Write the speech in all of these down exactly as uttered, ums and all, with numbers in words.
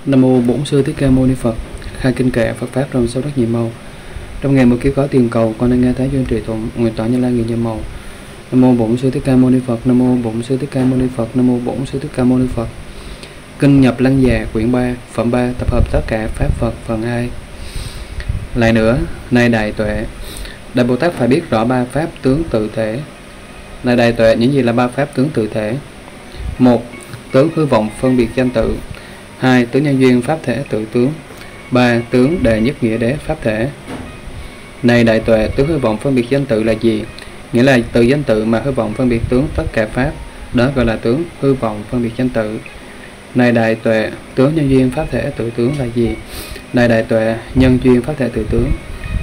Nam mô Bổn Sư Thích Ca Mâu Ni Phật. Khai kinh kệ Phật pháp rộng sâu rất nhiều màu. Trong ngày một kiếp có tiền cầu, con đang nghe Thái duyên trì tụng nguyện tọa Như Lai nghìn nhiều màu. Nam mô Bổn Sư Thích Ca Mâu Ni Phật. Nam mô Bổn Sư Thích Ca Mâu Ni Phật. Nam mô Bổn Sư Thích Ca Mâu Ni Phật. Kinh nhập Lăng Già quyển ba, phẩm ba, tập hợp tất cả pháp Phật phần hai. Lại nữa, này đại tuệ, Đại Bồ Tát phải biết rõ ba pháp tướng tự thể. Này đại tuệ, những gì là ba pháp tướng tự thể? Một, tướng hư vọng phân biệt danh tự. Hai, tướng nhân duyên pháp thể tự tướng. Ba, tướng đệ nhất nghĩa đế pháp thể. Này đại tuệ, tướng hư vọng phân biệt danh tự là gì? Nghĩa là từ danh tự mà hư vọng phân biệt tướng tất cả pháp, đó gọi là tướng hư vọng phân biệt danh tự. Này đại tuệ, tướng nhân duyên pháp thể tự tướng là gì? Này đại tuệ, nhân duyên pháp thể tự tướng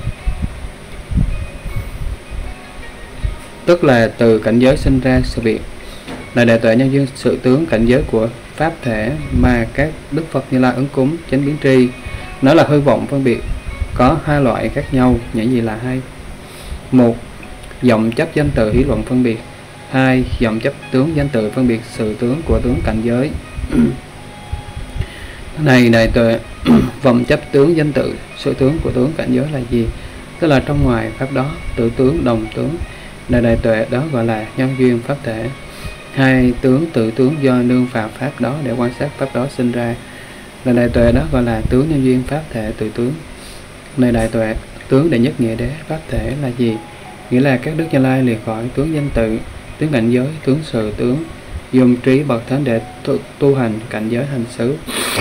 tức là từ cảnh giới sinh ra sự việc. Này đại tuệ, nhân duyên sự tướng cảnh giới của pháp thể mà các đức Phật Như Lai ứng cúng chánh biến tri, nó là hư vọng phân biệt, có hai loại khác nhau. Những gì là hai? Một, vọng chấp danh tự hỷ luận phân biệt. Hai, vọng chấp tướng danh tự phân biệt sự tướng của tướng cảnh giới. Này đại tuệ, vọng chấp tướng danh tự sự tướng của tướng cảnh giới là gì? Tức là trong ngoài pháp đó, tự tướng đồng tướng. Này đại tuệ, đó gọi là nhân duyên pháp thể. Hai, tướng tự tướng do nương vào pháp đó để quan sát pháp đó sinh ra. Này đại tuệ, đó gọi là tướng nhân duyên pháp thể tự tướng. Này đại tuệ, tướng đệ nhất nghĩa đế pháp thể là gì? Nghĩa là các đức Như Lai liệt khỏi tướng danh tự, tướng cảnh giới, tướng sự tướng, dùng trí bậc thánh để tu, tu hành cảnh giới hành xứ.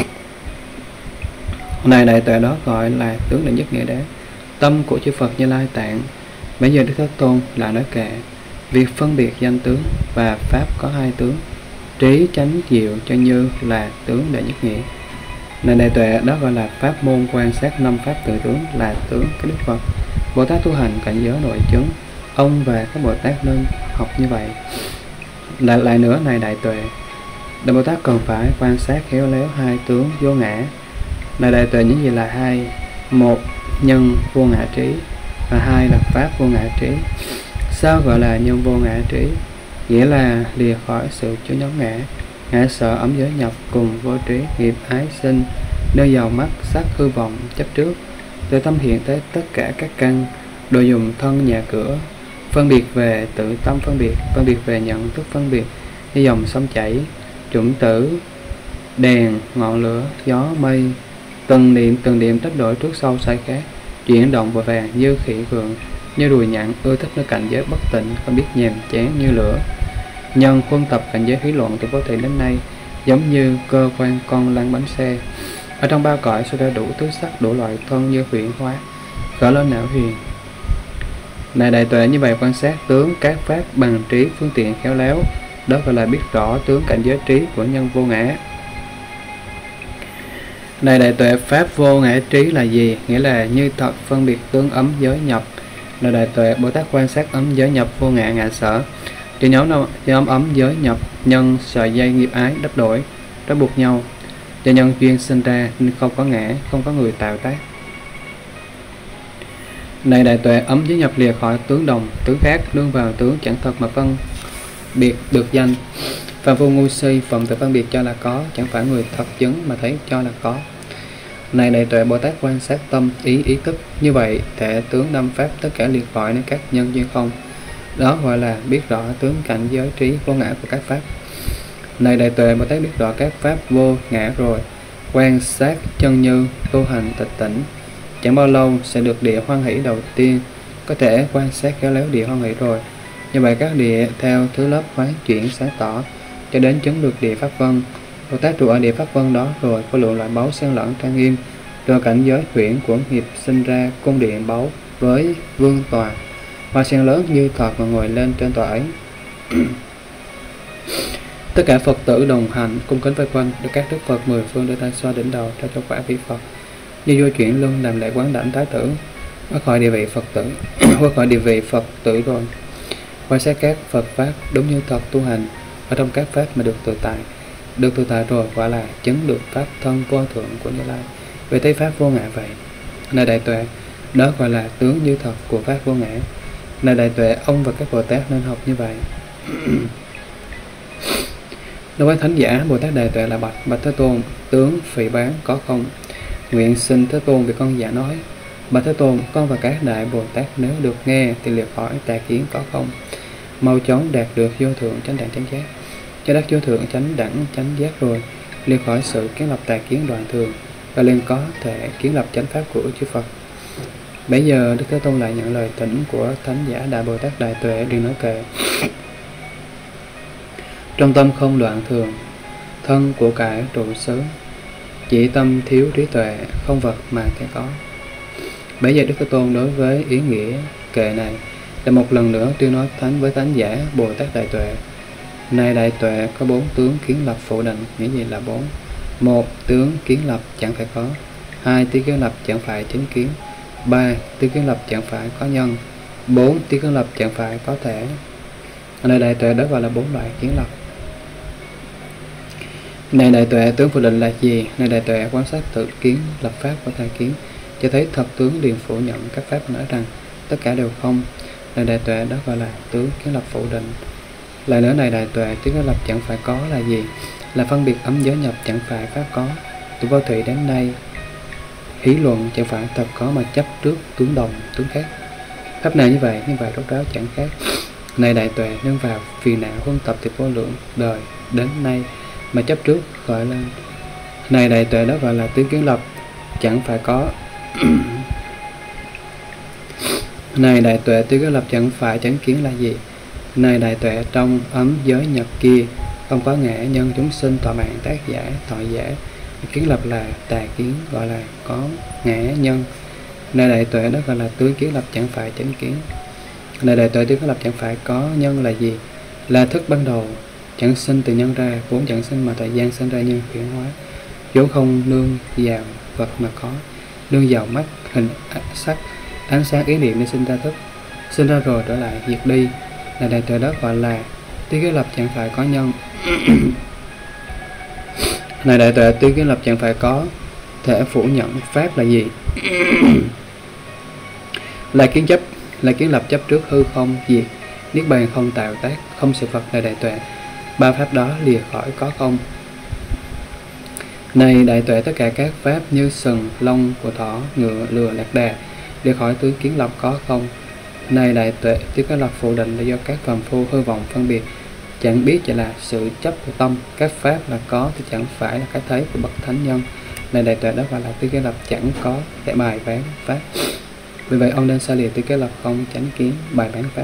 Này đại tuệ, đó gọi là tướng đệ nhất nghĩa đế. Tâm của chư Phật Như Lai tạng. Bây giờ Đức Thế Tôn là nói kệ việc phân biệt danh tướng và pháp có hai tướng, trí chánh diệu cho như là tướng đệ nhất nghĩa. Này đại tuệ, đó gọi là pháp môn quan sát năm pháp tự tướng là tướng cái Đức Phật Bồ Tát tu hành cảnh giới nội chứng. Ông và các Bồ Tát nên học như vậy. Lại lại nữa, này đại tuệ, Đại Bồ Tát cần phải quan sát khéo léo hai tướng vô ngã. Này đại tuệ, những gì là hai? Một, nhân vô ngã trí, và hai là pháp vô ngã trí. Sao gọi là nhân vô ngã trí? Nghĩa là lìa khỏi sự chứa nhóm ngã, ngã sợ ấm giới nhập cùng vô trí nghiệp ái sinh, nơi giàu mắt sắc hư vọng chấp trước, từ tâm hiện tới tất cả các căn, đồ dùng thân nhà cửa, phân biệt về tự tâm phân biệt, phân biệt về nhận thức phân biệt, như dòng sông chảy, chủng tử, đèn, ngọn lửa, gió, mây, từng niệm từng niệm tách đổi trước sau sai khác, chuyển động vội vàng như khỉ vượng, như đùi nhặn ưa thích nơi cảnh giới bất tịnh, không biết nhàm chán như lửa. Nhân quân tập cảnh giới hí luận từ vô thị đến nay, giống như cơ quan con lăn bánh xe. Ở trong ba cõi sẽ ra đủ thứ sắc, đủ loại thân như huyễn hóa, khởi lên não huyền. Này đại tuệ, như vậy quan sát tướng các pháp bằng trí phương tiện khéo léo, đó gọi là biết rõ tướng cảnh giới trí của nhân vô ngã. Này đại tuệ, pháp vô ngã trí là gì? Nghĩa là như thật phân biệt tướng ấm giới nhập. Này đại tuệ, Bồ Tát quan sát ấm giới nhập vô ngã ngã sở. Trên nhóm nhóm ấm giới nhập nhân sợi dây nghiệp ái đắp đổi, trói buộc nhau, do nhân duyên sinh ra nên không có ngã, không có người tạo tác. Này đại tuệ, ấm giới nhập lìa khỏi tướng đồng, tướng khác, nương vào tướng chẳng thật mà phân biệt được danh. Phạm vô ngu si phận tự phân biệt cho là có, chẳng phải người thật chứng mà thấy cho là có. Này đại tuệ, Bồ Tát quan sát tâm ý ý thức, như vậy thể tướng năm pháp tất cả liệt khỏi đến các nhân duyên không, đó gọi là biết rõ tướng cảnh giới trí vô ngã của các pháp. Này đại tuệ, Bồ Tát biết rõ các pháp vô ngã rồi, quan sát chân như tu hành tịch tỉnh, chẳng bao lâu sẽ được địa hoan hỷ đầu tiên. Có thể quan sát khéo léo địa hoan hỷ rồi, như vậy các địa theo thứ lớp quán chuyển sáng tỏ cho đến chứng được địa pháp vân. Bồ Tát trụ ở địa pháp vân đó rồi, có lượng loại báu xen lẫn trang nghiêm, rồi cảnh giới huyễn của nghiệp sinh ra cung điện báu với vương tòa, hoa sen lớn như thật mà ngồi lên trên tòa ấy. Tất cả Phật tử đồng hành cung kính vây quanh, được các đức Phật mười phương đưa tay xoa đỉnh đầu trao cho quả vị Phật, như vô chuyển luân làm lễ quán đảnh thái tử, thoát khỏi địa vị Phật tử, thoát khỏi địa vị Phật tử rồi, quan sát các Phật pháp đúng như thật tu hành ở trong các pháp mà được tự tại, được tự tại rồi quả là chứng được pháp thân vô thượng của Như Lai, về thấy pháp vô ngã vậy. Này đại tuệ, đó gọi là tướng như thật của pháp vô ngã. Này đại tuệ, ông và các Bồ Tát nên học như vậy. Đối với thánh giả, Bồ Tát Đại Tuệ là bạch: Bạch Thế Tôn, tướng phỉ báng có không? Nguyện xin Thế Tôn vì con giả nói: Bạch Thế Tôn, con và các đại Bồ Tát nếu được nghe thì liệt khỏi tà kiến có không? Mau chóng đạt được vô thượng chánh đẳng chánh giác. Cho đắc vô thượng chánh đẳng chánh giác rồi, liệt khỏi sự kiến lập tà kiến đoạn thường, và liền có thể kiến lập chánh pháp của chư Phật. Bây giờ Đức Thế Tôn lại nhận lời thỉnh của thánh giả Đại Bồ Tát Đại Tuệ, liền nói kệ: Trong tâm không loạn thường, thân của cải trụ xứ, chỉ tâm thiếu trí tuệ, không vật mà cái có. Bây giờ Đức Thế Tôn đối với ý nghĩa kệ này là một lần nữa tuyên nói thánh với thánh giả Bồ Tát Đại Tuệ: Này Đại Tuệ, có bốn tướng kiến lập phủ định. Nghĩa gì là bốn? Một, tướng kiến lập chẳng phải có. Hai, tướng kiến lập chẳng phải chính kiến. Ba, tướng kiến lập chẳng phải có nhân. Bốn, tướng kiến lập chẳng phải có thể. Này Đại Tuệ, đó gọi là bốn loại kiến lập. Này Đại Tuệ, tướng phủ định là gì? Này Đại Tuệ, quan sát tự kiến lập pháp của tà kiến, cho thấy thật tướng liền phủ nhận các pháp, nói rằng tất cả đều không. Này Đại Tuệ, đó gọi là tướng kiến lập phủ định. Lại nữa, này Đại Tuệ, tướng kiến lập chẳng phải có là gì? Là phân biệt ấm giới nhập chẳng phải pháp có. Từ vô thủy đến nay, hí luận chẳng phải thật có mà chấp trước tướng đồng, tướng khác. Pháp nào như vậy, như vậy rốt ráo chẳng khác. Này Đại Tuệ, nương vào phiền não huân tập từ vô lượng đời đến nay mà chấp trước gọi lên. Này Đại Tuệ, đó gọi là tướng kiến lập chẳng phải có. Này Đại Tuệ, tướng kiến lập chẳng phải chánh kiến là gì? Này Đại Tuệ, trong ấm giới nhập kia không có ngã nhân chúng sinh tọa mạng tác giả thọ giả. Kiến lập là tà kiến, gọi là có ngã nhân. Này Đại Tuệ, đó gọi là tướng kiến lập chẳng phải chánh kiến. Này Đại Tuệ, tướng kiến lập chẳng phải có nhân là gì? Là thức ban đầu chẳng sinh từ nhân ra, vốn chẳng sinh mà thời gian sinh ra nhân chuyển hóa, vốn không nương vào vật mà có, nương vào mắt, hình, sắc, ánh sáng, ý niệm để sinh ra thức, sinh ra rồi trở lại diệt đi. Là Đại Tuệ, đó gọi là tướng kiến lập chẳng phải có nhân. Này Đại Tuệ, tướng kiến lập chẳng phải có thể phủ nhận pháp là gì? Là kiến chấp, là kiến lập chấp trước hư không diệt, niết bàn không tạo tác, không sự Phật. Này Đại Tuệ, ba pháp đó lìa khỏi có không. Này Đại Tuệ, tất cả các pháp như sừng, lông của thỏ, ngựa, lừa, lạc đà lìa khỏi tướng kiến lập có không. Này Đại Tuệ, tướng kiến lập phủ định là do các phàm phu hư vọng phân biệt, chẳng biết chỉ là sự chấp của tâm. Các pháp là có thì chẳng phải là cái thấy của bậc thánh nhân. Này Đại Tuệ, đó gọi là tướng kiến lập chẳng có để bài bán pháp. Vì vậy ông nên xa lìa tướng kiến lập không chánh kiến bài bán pháp.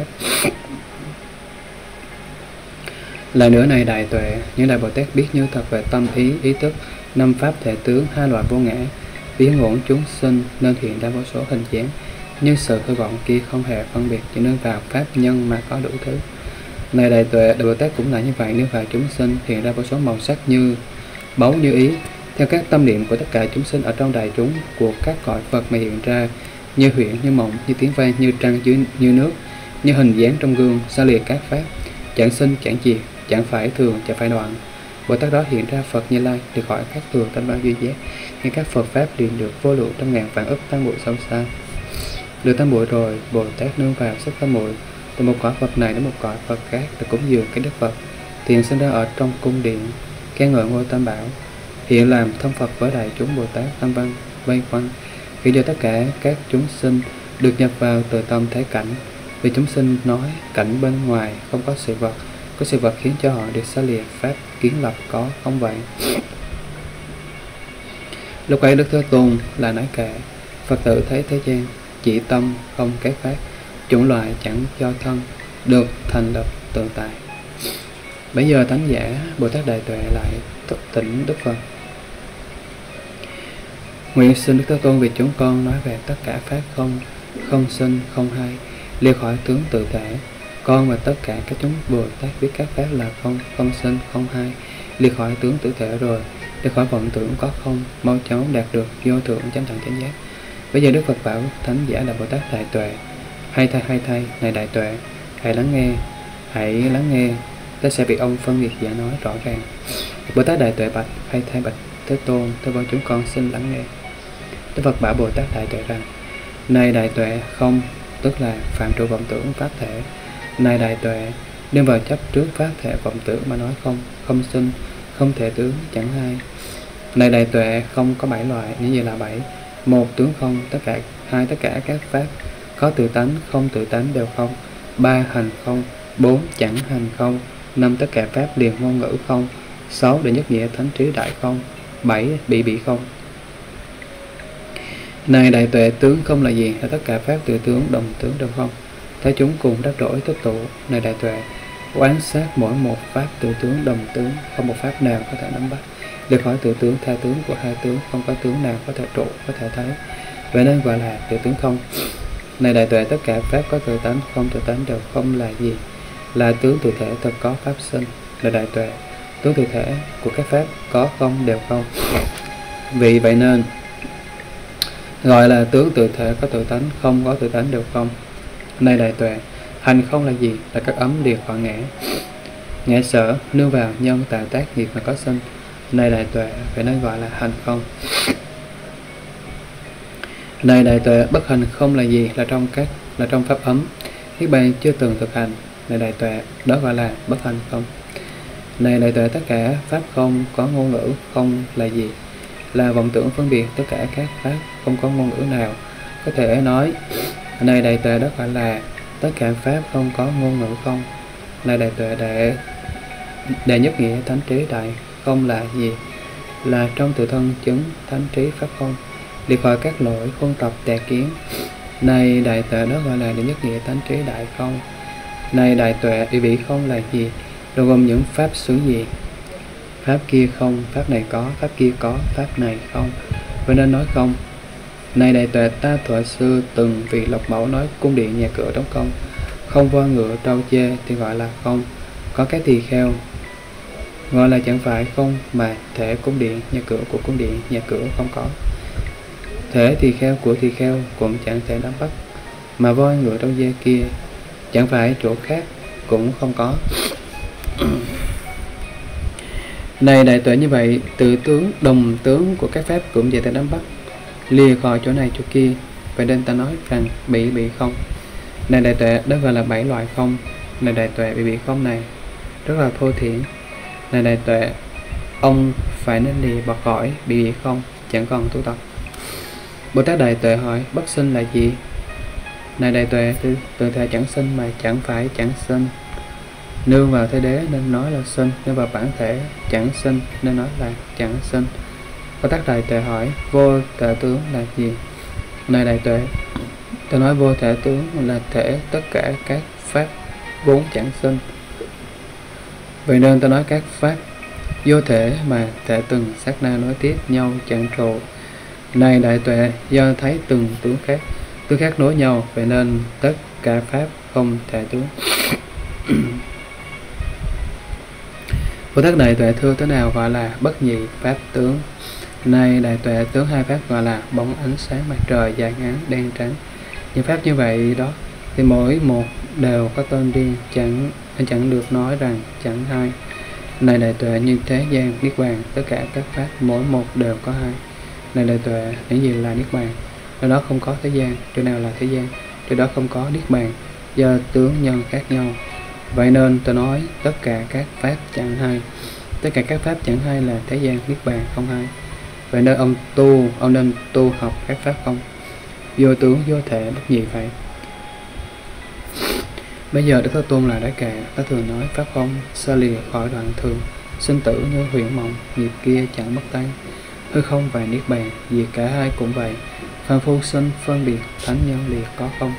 Lại nữa, này Đại Tuệ, những Đại Bồ Tát biết như thật về tâm ý, ý thức, năm pháp thể tướng, hai loại vô ngã, biến ngổn chúng sinh nên hiện ra vô số hình dáng, nhưng sự hư vọng kia không hề phân biệt, chỉ nên vào pháp nhân mà có đủ thứ. Này Đại Tuệ, Đại Bồ Tát cũng là như vậy, nếu vào chúng sinh hiện ra vô số màu sắc như báu, như ý, theo các tâm niệm của tất cả chúng sinh ở trong đại chúng của các cõi Phật mà hiện ra, như huyễn, như mộng, như tiếng vang, như trăng, như, như nước, như hình dáng trong gương, xa lìa các pháp, chẳng sinh, chẳng diệt, chẳng phải thường, chẳng phải đoạn. Bồ Tát đó hiện ra Phật Như Lai, được khỏi các thường tâm bao duy giác, ngay các Phật pháp liền được vô lượng trăm ngàn vạn ức tam muội sâu xa. Được tam muội rồi, Bồ Tát nương vào sắc tam muội, từ một cõi Phật này đến một cõi Phật khác, được cúng dường cái Đức Phật, thiền sinh ra ở trong cung điện, khen ngợi ngôi Tam Bảo, hiện làm thân Phật với đại chúng Bồ Tát tam văn vây quanh, khiến cho tất cả các chúng sinh được nhập vào từ tâm thấy cảnh. Vì chúng sinh nói cảnh bên ngoài không có sự vật, có sự vật khiến cho họ được xa lìa pháp kiến lập có không vậy. Lúc ấy Đức Thế Tôn là nói kệ: Phật tử thấy thế gian chỉ tâm không cái pháp, chủng loại chẳng do thân, được thành lập tự tại. Bây giờ thánh giả Bồ Tát Đại Tuệ lại thức tỉnh Đức Phật: Nguyện xin Đức Thế Tôn vì chúng con nói về tất cả pháp không, không sinh, không hay, lìa khỏi tướng tự thể. Con và tất cả các chúng Bồ Tát biết các pháp là không, không sinh, không hay, lìa khỏi tướng tự thể rồi, lìa khỏi vọng tưởng có không, mau chóng đạt được vô thượng chánh đẳng chánh giác. Bây giờ Đức Phật bảo thánh giả là Bồ Tát Đại Tuệ: Hay thay, hay thay, này Đại Tuệ, hãy lắng nghe, hãy lắng nghe, ta sẽ bị ông phân biệt giả nói rõ ràng. Bồ Tát Đại Tuệ bạch: Hay thay bạch Thế Tôn, tôi bảo chúng con xin lắng nghe. Đức Phật bảo Bồ Tát Đại Tuệ rằng: Này Đại Tuệ, không tức là phạm trụ vọng tưởng pháp thể. Này Đại Tuệ, đem vào chấp trước phát thể vọng tưởng mà nói không, không sinh, không thể tướng, chẳng hai. Này đại tuệ, không có bảy loại, những gì là bảy? Một, tướng không, tất cả. Hai, tất cả các pháp có tự tánh, không tự tánh đều không. Ba, hành không. Bốn, chẳng hành không. Năm, tất cả pháp liền ngôn ngữ không. Sáu, đệ nhất nghĩa thánh trí đại không. Bảy, bị bị không. Này đại tuệ, tướng không là gì? Là tất cả pháp tự tướng, đồng tướng đều không. Thế chúng cùng đắc đổi tích tụ. Này đại tuệ, quán sát mỗi một pháp tự tướng, đồng tướng, không một pháp nào có thể nắm bắt. Để khỏi tự tướng, tha tướng của hai tướng, không có tướng nào có thể trụ, có thể thấy. Vậy nên gọi là tự tướng không. Này đại tuệ, tất cả pháp có tự tánh, không tự tánh đều không là gì? Là tướng tự thể thật có pháp sinh. Là đại tuệ, tướng tự thể của các pháp có không đều không. Vì vậy nên gọi là tướng tự thể có tự tánh, không có tự tánh đều không. Này đại tuệ, hành không là gì? Là các ấm liệt hoặc ngã. Ngã sở nương vào nhân tạo tác nghiệp mà có sinh. Này đại tuệ, vậy nên gọi là hành không. Này đại tuệ, bất hành không là gì? Là trong các là trong pháp ấm niết bàn chưa từng thực hành. Này đại tuệ, đó gọi là bất hành không. Này đại tuệ, tất cả pháp không có ngôn ngữ không là gì? Là vọng tưởng phân biệt. Tất cả các pháp không có ngôn ngữ nào có thể nói. Này đại tuệ, đó gọi là tất cả pháp không có ngôn ngữ không. Này đại tuệ, đệ đệ nhất nghĩa thánh trí đại không là gì? Là trong tự thân chứng thánh trí pháp không, liệt khỏi các lỗi khuôn tập tà kiến. Này đại tuệ, đó gọi là đệ nhất nghĩa thánh trí đại không. Này đại tuệ, địa vị không là gì? Bao gồm những pháp xứ gì? Pháp kia không, pháp này có, pháp kia có, pháp này không. Vậy nên nói không. Này đại tuệ, ta thuở xưa từng vì lộc mẫu nói cung điện nhà cửa trống không, không voi ngựa trâu chê thì gọi là không. Có cái tỳ kheo gọi là chẳng phải không, mà thể cung điện nhà cửa của cung điện nhà cửa không có. Thể tỳ kheo của tỳ kheo cũng chẳng thể nắm bắt, mà voi ngựa trâu dê kia chẳng phải chỗ khác cũng không có. Này đại tuệ, như vậy tự tướng đồng tướng của các pháp cũng vậy thể nắm bắt, lìa khỏi chỗ này chỗ kia. Vậy nên ta nói rằng bị bị không. Này đại tuệ, đó gọi là bảy loại không. Này đại tuệ, bị bị không này rất là thô thiển. Này đại tuệ, ông phải nên lìa bỏ khỏi bị bị không, chẳng còn tu tập. Bồ Tát đại tuệ hỏi, bất sinh là gì? Này đại tuệ, từ thể chẳng sinh mà chẳng phải chẳng sinh. Nương vào thế đế nên nói là sinh, nương vào bản thể chẳng sinh nên nói là chẳng sinh. Bồ Tát đại tuệ hỏi, vô thể tướng là gì? Này đại tuệ, tôi nói vô thể tướng là thể tất cả các pháp vốn chẳng sinh. Vậy nên tôi nói các pháp vô thể mà thể từng sát na nối tiếp nhau chẳng trụ. Này đại tuệ, do thấy từng tướng khác, tướng khác nối nhau, vậy nên tất cả pháp không thể tướng. Bồ Tát đại tuệ thưa, thế nào gọi là bất nhị pháp tướng? Này đại tuệ, tướng hai pháp gọi là bóng ánh sáng mặt trời dài ngắn đen trắng. Những pháp như vậy đó thì mỗi một đều có tên riêng, chẳng chẳng được nói rằng chẳng hai. Này đại tuệ, như thế gian niết bàn, tất cả các pháp mỗi một đều có hai. Này đại tuệ, những gì là niết bàn? Nơi đó không có thế gian. Chỗ nào là thế gian? Chỗ đó không có niết bàn, do tướng nhân khác nhau. Vậy nên tôi nói tất cả các pháp chẳng hai. Tất cả các pháp chẳng hai là thế gian niết bàn không hai. Vậy nên ông tu, ông nên tu học các pháp không, vô tướng vô thể bất nhị phải. Bây giờ Đức Thế Tôn là Đại Kệ, ta thường nói pháp không xa lìa khỏi đoạn thường, sinh tử như huyền mộng, nghiệp kia chẳng mất tay. Hư không và niết bàn, vì cả hai cũng vậy. Phàm phu sinh phân biệt, thánh nhân liệt có không.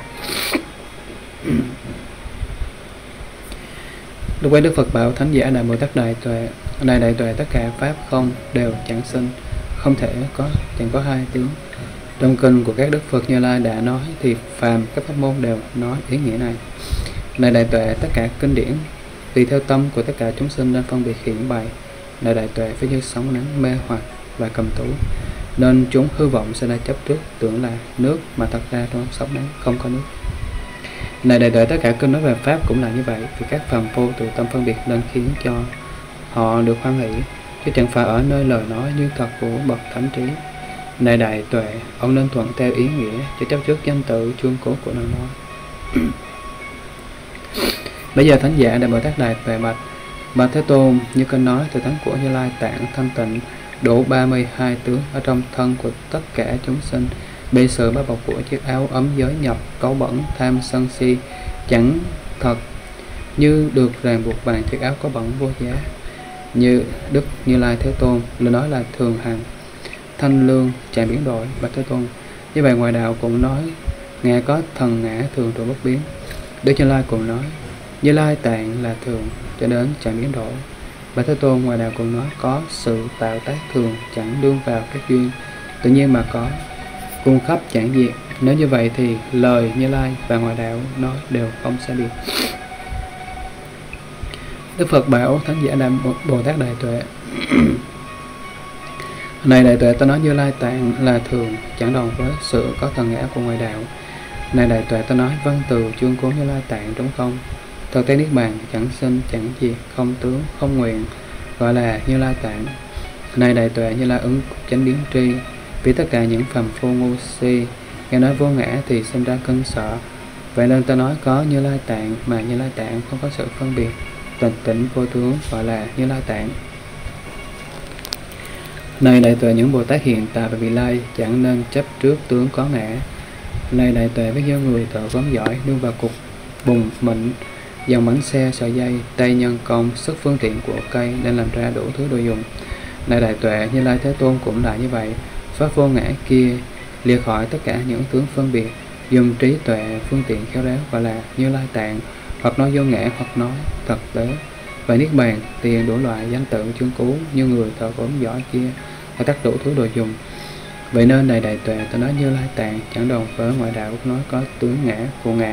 Lúc ấy Đức Phật bảo Thánh giả Đại Bồ Tát đại tuệ, này đại tuệ, tất cả pháp không đều chẳng sinh, không thể có, chẳng có hai tướng. Trong kinh của các Đức Phật Như Lai đã nói thì phàm các pháp môn đều nói ý nghĩa này. Này đại tuệ, tất cả kinh điển tùy theo tâm của tất cả chúng sinh nên phân biệt hiển bày. Này đại tuệ, phải như sóng nắng mê hoặc và cầm tú, nên chúng hư vọng sẽ ra chấp trước tưởng là nước, mà thật ra trong sóng nắng không có nước. Này đại tuệ, tất cả kinh nói về pháp cũng là như vậy, vì các phàm phu tự tâm phân biệt nên khiến cho họ được hoan hỷ, chứ chẳng phải ở nơi lời nói như thật của bậc thánh trí. Này đại tuệ, ông nên thuận theo ý nghĩa, chứ chấp trước danh tự chương cố của lời nói. Bây giờ thánh giả Đại Bồ Tát Đại Tuệ bạch: Bạch Thế Tôn, như kinh nói từ tánh của Như Lai tạng thanh tịnh, đủ ba mươi hai tướng ở trong thân của tất cả chúng sinh, bị sự bao bọc của chiếc áo ấm giới nhập, cấu bẩn, tham sân si, chẳng thật như được ràng buộc bằng chiếc áo có bẩn vô giá. Như Đức Như Lai Thế Tôn lời nói là thường hằng, thanh lương, chẳng biến đổi. Bạch Thế Tôn, như vậy ngoài đạo cũng nói ngã có thần ngã thường trụ bất biến. Đức Như Lai cũng nói Như Lai tạng là thường, cho đến chẳng biến đổi. Bạch Thế Tôn, ngoài đạo cũng nói có sự tạo tác thường, chẳng đương vào các duyên, tự nhiên mà có, cung khắp chẳng diệt. Nếu như vậy thì lời Như Lai và ngoài đạo nói đều không sai biệt. Đức Phật bảo thánh giả Đại Bồ Tát Đại Tuệ: Này Đại Tuệ, ta nói Như Lai tạng là thường, chẳng đồng với sự có thần ngã của ngoài đạo. Này Đại Tuệ, ta nói văn từ chương cố Như Lai tạng trống không, thực tế niết bàn, chẳng sinh chẳng diệt, không tướng không nguyện, gọi là Như Lai tạng. Này Đại Tuệ, Như Lai ứng chánh biến tri, vì tất cả những phàm phu ngu si nghe nói vô ngã thì sinh ra cơn sợ. Vậy nên ta nói có Như Lai tạng, mà Như Lai tạng không có sự phân biệt, tịch tỉnh vô tướng, gọi là Như Lai tạng. Này Đại Tuệ, những Bồ Tát hiện tại và vị lai chẳng nên chấp trước tướng có ngã. Này Đại Tuệ, biết do người thợ gốm giỏi nương vào cục bùn mịn, dòng mảnh xe, sợi dây, tay nhân công, sức phương tiện của cây nên làm ra đủ thứ đồ dùng. Này Đại Tuệ, Như Lai Thế Tôn cũng là như vậy. Pháp vô ngã kia lìa khỏi tất cả những tướng phân biệt, dùng trí tuệ phương tiện khéo léo, gọi là Như Lai tạng, hoặc nói vô ngã hoặc nói thật tế. Và niết bàn, tiền đủ loại danh tự chương cứu như người thợ gốm giỏi kia, và tất đủ thứ đồ dùng. Vậy nên này Đại Tuệ, ta nói Như Lai tạng chẳng đồng với ngoại đạo nói có tướng ngã của ngã.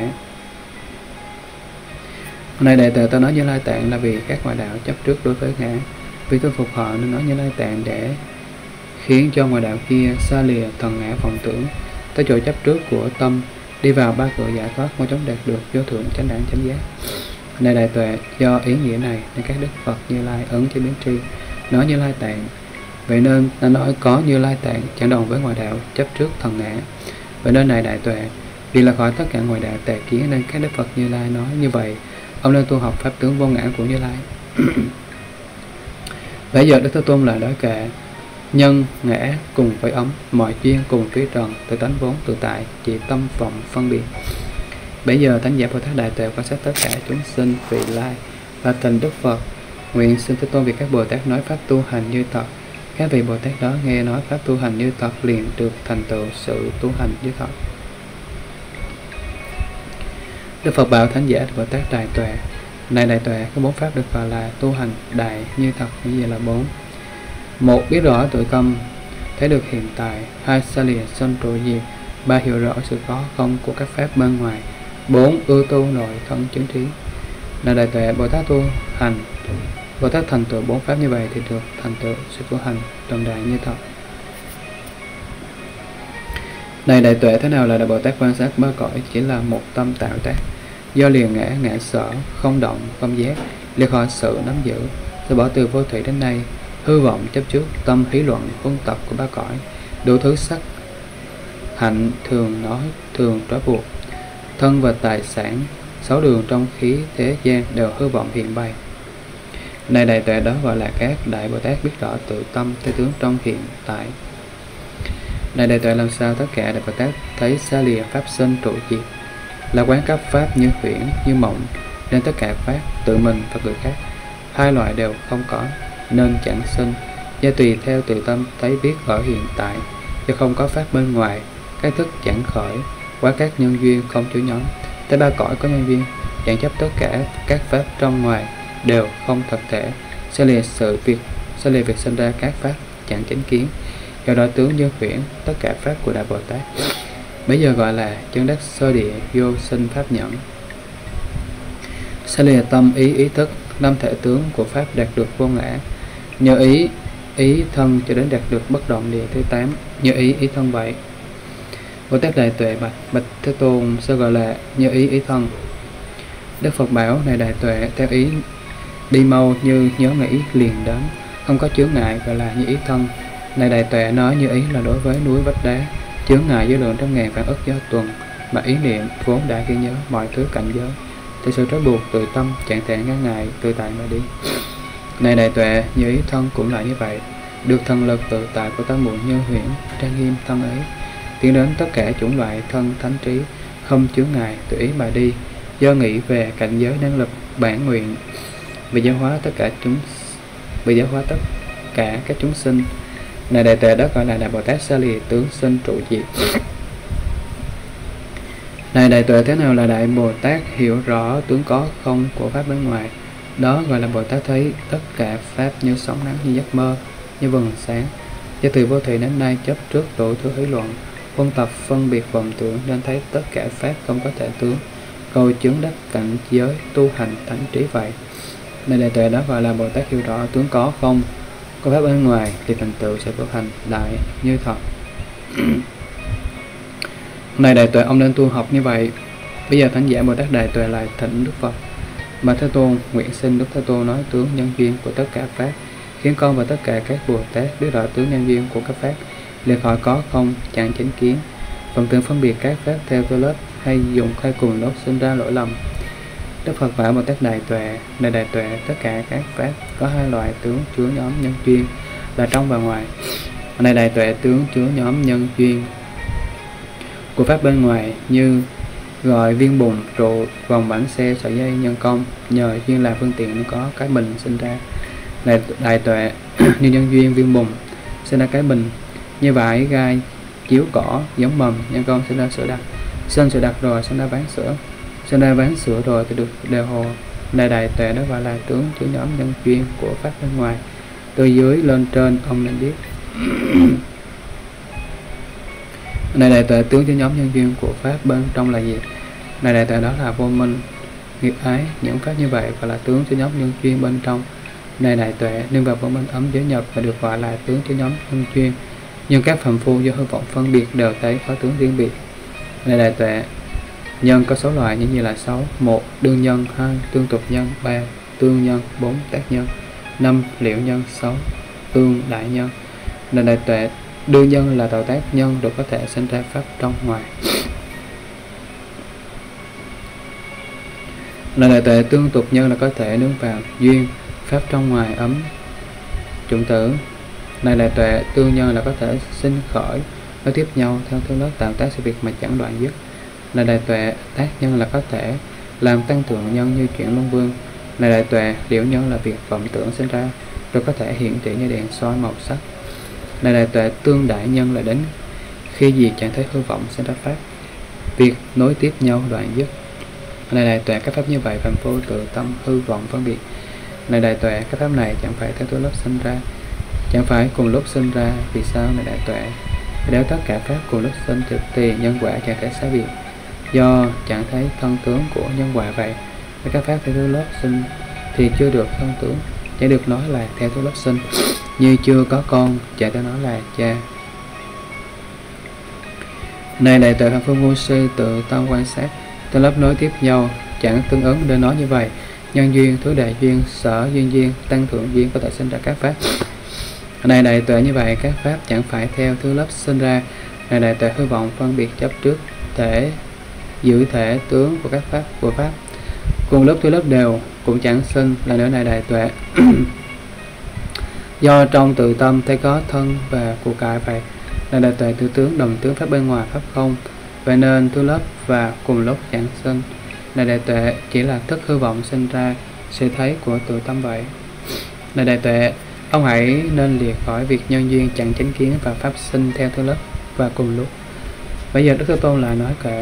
Này Đại Tuệ, ta nói Như Lai tạng là vì các ngoại đạo chấp trước đối với ngã, vì tôi phục họ nên nói Như Lai tạng để khiến cho ngoại đạo kia xa lìa thần ngã vọng tưởng, tới chỗ chấp trước của tâm, đi vào ba cửa giải thoát, mau chóng đạt được vô thượng chánh đẳng chánh giác. Này Đại Tuệ, do ý nghĩa này nên các đức Phật Như Lai ấn trên biến tri nói Như Lai tạng. Vậy nên ta nói có Như Lai tạng chẳng đồng với ngoại đạo chấp trước thần ngã. Vậy nên này Đại Tuệ, vì là khỏi tất cả ngoại đạo tà kiến nên các đức Phật Như Lai nói như vậy. Ông nên tu học pháp tướng vô ngã của Như Lai. Bây giờ Đức Thế Tôn là đối kệ nhân ngã cùng với ấm, mọi duyên cùng trí trần, tự tánh vốn tự tại, chỉ tâm vọng phân biệt. Bây giờ thánh giả Bồ Tát Đại Tuệ quan sát tất cả chúng sinh vị lai và thành Đức Phật, nguyện xin Thế Tôn vì các Bồ Tát nói pháp tu hành như thật. Các vị Bồ Tát đó nghe nói pháp tu hành như thật liền được thành tựu sự tu hành như thật. Đức Phật bảo thánh giả Bồ Tát Đại Tuệ: Này Đại Tuệ, có bốn pháp được gọi là tu hành đại như thật, như vậy là bốn. Một, biết rõ tự tâm, thấy được hiện tại. Hai, xa lìa sanh trụ diệt. Ba, hiểu rõ sự có không của các pháp bên ngoài. Bốn, ưa tu nội thân chứng trí. Này Đại Tuệ, Bồ Tát tu hành, Bồ Tát thành tựu bốn pháp như vậy thì được thành tựu sự tu hành đồng đại như thật. Này Đại Tuệ, thế nào là Đại Bồ Tát quan sát ba cõi chỉ là một tâm tạo tác, do liền ngã, ngã sở, không động, không giác, liệt khỏi sự nắm giữ, từ bỏ từ vô thủy đến nay, hư vọng chấp trước, tâm hí luận, phân tập của ba cõi, đủ thứ sắc, hạnh, thường nói, thường trói buộc, thân và tài sản, sáu đường trong khí thế gian đều hư vọng hiện bày. Này Đại Tuệ, đó gọi là các Đại Bồ Tát biết rõ tự tâm thế tướng trong hiện tại. Này Đại Tuệ, làm sao tất cả Đại Bồ Tát thấy xa lìa pháp sinh trụ diệt, là quán các pháp như huyễn, như mộng, nên tất cả pháp tự mình và người khác hai loại đều không có, nên chẳng sinh, do tùy theo tự tâm thấy biết ở hiện tại, do không có pháp bên ngoài, các thức chẳng khởi, qua các nhân duyên không chú nhóm, tới ba cõi có nhân duyên, chẳng chấp tất cả các pháp trong ngoài đều không thật thể, sẽ lìa sự việc, sẽ lìa việc sinh ra các pháp chẳng chánh kiến, do đó tướng như huyễn tất cả pháp của Đại Bồ Tát. Bây giờ gọi là chân đắc sơ địa vô sinh pháp nhẫn. Sẽ lìa tâm ý ý thức năm thể tướng của pháp đạt được vô ngã, nhờ ý ý thân cho đến đạt được bất động địa thứ tám, như ý ý thân vậy. Bồ Tát Đại Tuệ bạch bạch Thế Tôn, sao gọi là như ý ý thân? Đức Phật bảo: Này Đại Tuệ, theo ý đi mau như nhớ nghĩ liền đến, không có chướng ngại, gọi là như ý thân. Này Đại Tuệ, nói như ý là đối với núi vách đá, chướng ngại với lượng trăm ngàn vạn ức do tuần, mà ý niệm vốn đã ghi nhớ mọi thứ cảnh giới, từ sự trói buộc tự tâm, trạng thể ngắn ngại tự tại mà đi. Này đại tuệ, như ý thân cũng là như vậy, được thần lực tự tại của tam muội như huyễn trang nghiêm thân ấy, tiến đến tất cả chủng loại thân thánh trí, không chướng ngại, tự ý mà đi, do nghĩ về cảnh giới năng lực bản nguyện, vì giáo hóa tất cả chúng vì giáo hóa tất cả các chúng sinh. Này đại tuệ, đó gọi là đại Bồ Tát xa lìa tướng sinh trụ diệt. Này đại tuệ, thế nào là đại Bồ Tát hiểu rõ tướng có không của pháp bên ngoài? Đó gọi là Bồ Tát thấy tất cả pháp như sóng nắng, như giấc mơ, như vầng sáng. Do từ vô thủy đến nay chấp trước đủ thứ hối luận, quân tập phân biệt vọng tưởng, nên thấy tất cả pháp không có thể tướng, cầu chứng đắc cảnh giới tu hành thánh trí vậy. Này đại tuệ, đó gọi là Bồ Tát hiểu rõ tướng có không có pháp bên ngoài, thì thành tựu sẽ phước hành đại như thật. Này đại tuệ, ông nên tu học như vậy. Bây giờ thánh giả Bồ Tát đại tuệ lại thỉnh Đức Phật: Mà Thế Tôn, nguyện xin Đức Thế Tôn nói tướng nhân duyên của tất cả pháp, khiến con và tất cả các Bồ Tát biết rõ tướng nhân duyên của các pháp, liệt khỏi có không, chẳng chánh kiến, phần tưởng phân biệt các pháp theo tôi lớp, hay dùng khai cùng lúc sinh ra lỗi lầm. Đức Phật bảo Bồ Tát đại tuệ: Này đại tuệ, tất cả các pháp có hai loại tướng chứa nhóm nhân duyên là trong và ngoài. Này đại tuệ, tướng chứa nhóm nhân duyên của pháp bên ngoài như gọi viên bùn, trụ, vòng bánh xe, sợi dây, nhân công, nhờ duyên là phương tiện có cái bình sinh ra. Này đại tuệ, như nhân duyên viên bùn sinh ra cái bình, như vải, gai, chiếu cỏ, giống mầm, nhân công sinh ra sữa đặc, sinh sữa đặc rồi sinh ra ván sữa, sinh ra ván sữa rồi thì được đều hồ. Này đại tuệ, đó gọi là tướng chứa nhóm nhân duyên của pháp bên ngoài, từ dưới lên trên ông nên biết. Này đại tuệ, tướng chứa nhóm nhân duyên của pháp bên trong là gì? Này đại tuệ, đó là vô minh, nghiệp ái, những pháp như vậy gọi là tướng chứa nhóm nhân duyên bên trong. Này đại tuệ, nương vào vô minh ấm giới nhập và được gọi là tướng chứa nhóm nhân duyên. Nhưng các phàm phu do hư vọng phân biệt đều thấy có tướng riêng biệt. Này đại tuệ, nhân có số loại những gì là sáu: một đương nhân, hai tương tục nhân, ba tương nhân, bốn tác nhân, năm liệu nhân, sáu tương đại nhân. Này đại tuệ, đương nhân là tạo tác nhân được có thể sinh ra pháp trong ngoài. Là đại tuệ, tương tục nhân là có thể nương vào duyên pháp trong ngoài ấm chủng tử. Này đại tuệ, tương nhân là có thể sinh khởi nối tiếp nhau theo thứ lớp tạo tác sự việc mà chẳng đoạn dứt. Là đại tuệ, tác nhân là có thể làm tăng trưởng nhân như chuyển luân vương. Là đại tuệ, liễu nhân là việc vọng tưởng sinh ra rồi có thể hiển thị như đèn soi màu sắc. Là đại tuệ, tương đại nhân là đến khi gì chẳng thấy hư vọng sinh ra pháp, việc nối tiếp nhau đoạn dứt. Này đại tuệ, các pháp như vậy phàm phu tự tâm hư vọng phân biệt. Này đại tuệ, các pháp này chẳng phải theo thứ lớp sinh ra, chẳng phải cùng lúc sinh ra. Vì sao? Này đại tuệ, nếu tất cả pháp cùng lúc sinh thì nhân quả chẳng thể xa biệt, do chẳng thấy thân tướng của nhân quả vậy. Nếu các pháp theo thứ lớp sinh thì chưa được thân tướng, chẳng được nói là theo thứ lớp sinh, như chưa có con chẳng thể nói là cha. Này đại tuệ, phàm phu ngu si tự tâm quan sát, theo lớp nối tiếp nhau chẳng tương ứng để nói như vậy. Nhân duyên, thứ đại duyên, sở duyên duyên, tăng thượng duyên có thể sinh ra các pháp. Này đại tuệ, như vậy các pháp chẳng phải theo thứ lớp sinh ra. Này đại tuệ, hư vọng phân biệt chấp trước thể giữ thể tướng của các pháp của pháp cùng lớp thứ lớp đều cũng chẳng sinh. Là nữa này đại tuệ, do trong tự tâm thấy có thân và của cải vậy. Là đại tuệ, tự tướng đồng tướng pháp bên ngoài pháp không, vậy nên thứ lớp và cùng lúc chẳng sinh. Này đại tuệ, chỉ là thức hư vọng sinh ra sự thấy của tự tâm vậy. Này đại tuệ, ông hãy nên liệt khỏi việc nhân duyên chẳng chánh kiến và pháp sinh theo thứ lớp và cùng lúc. Bây giờ Đức Thế Tôn lại nói kệ: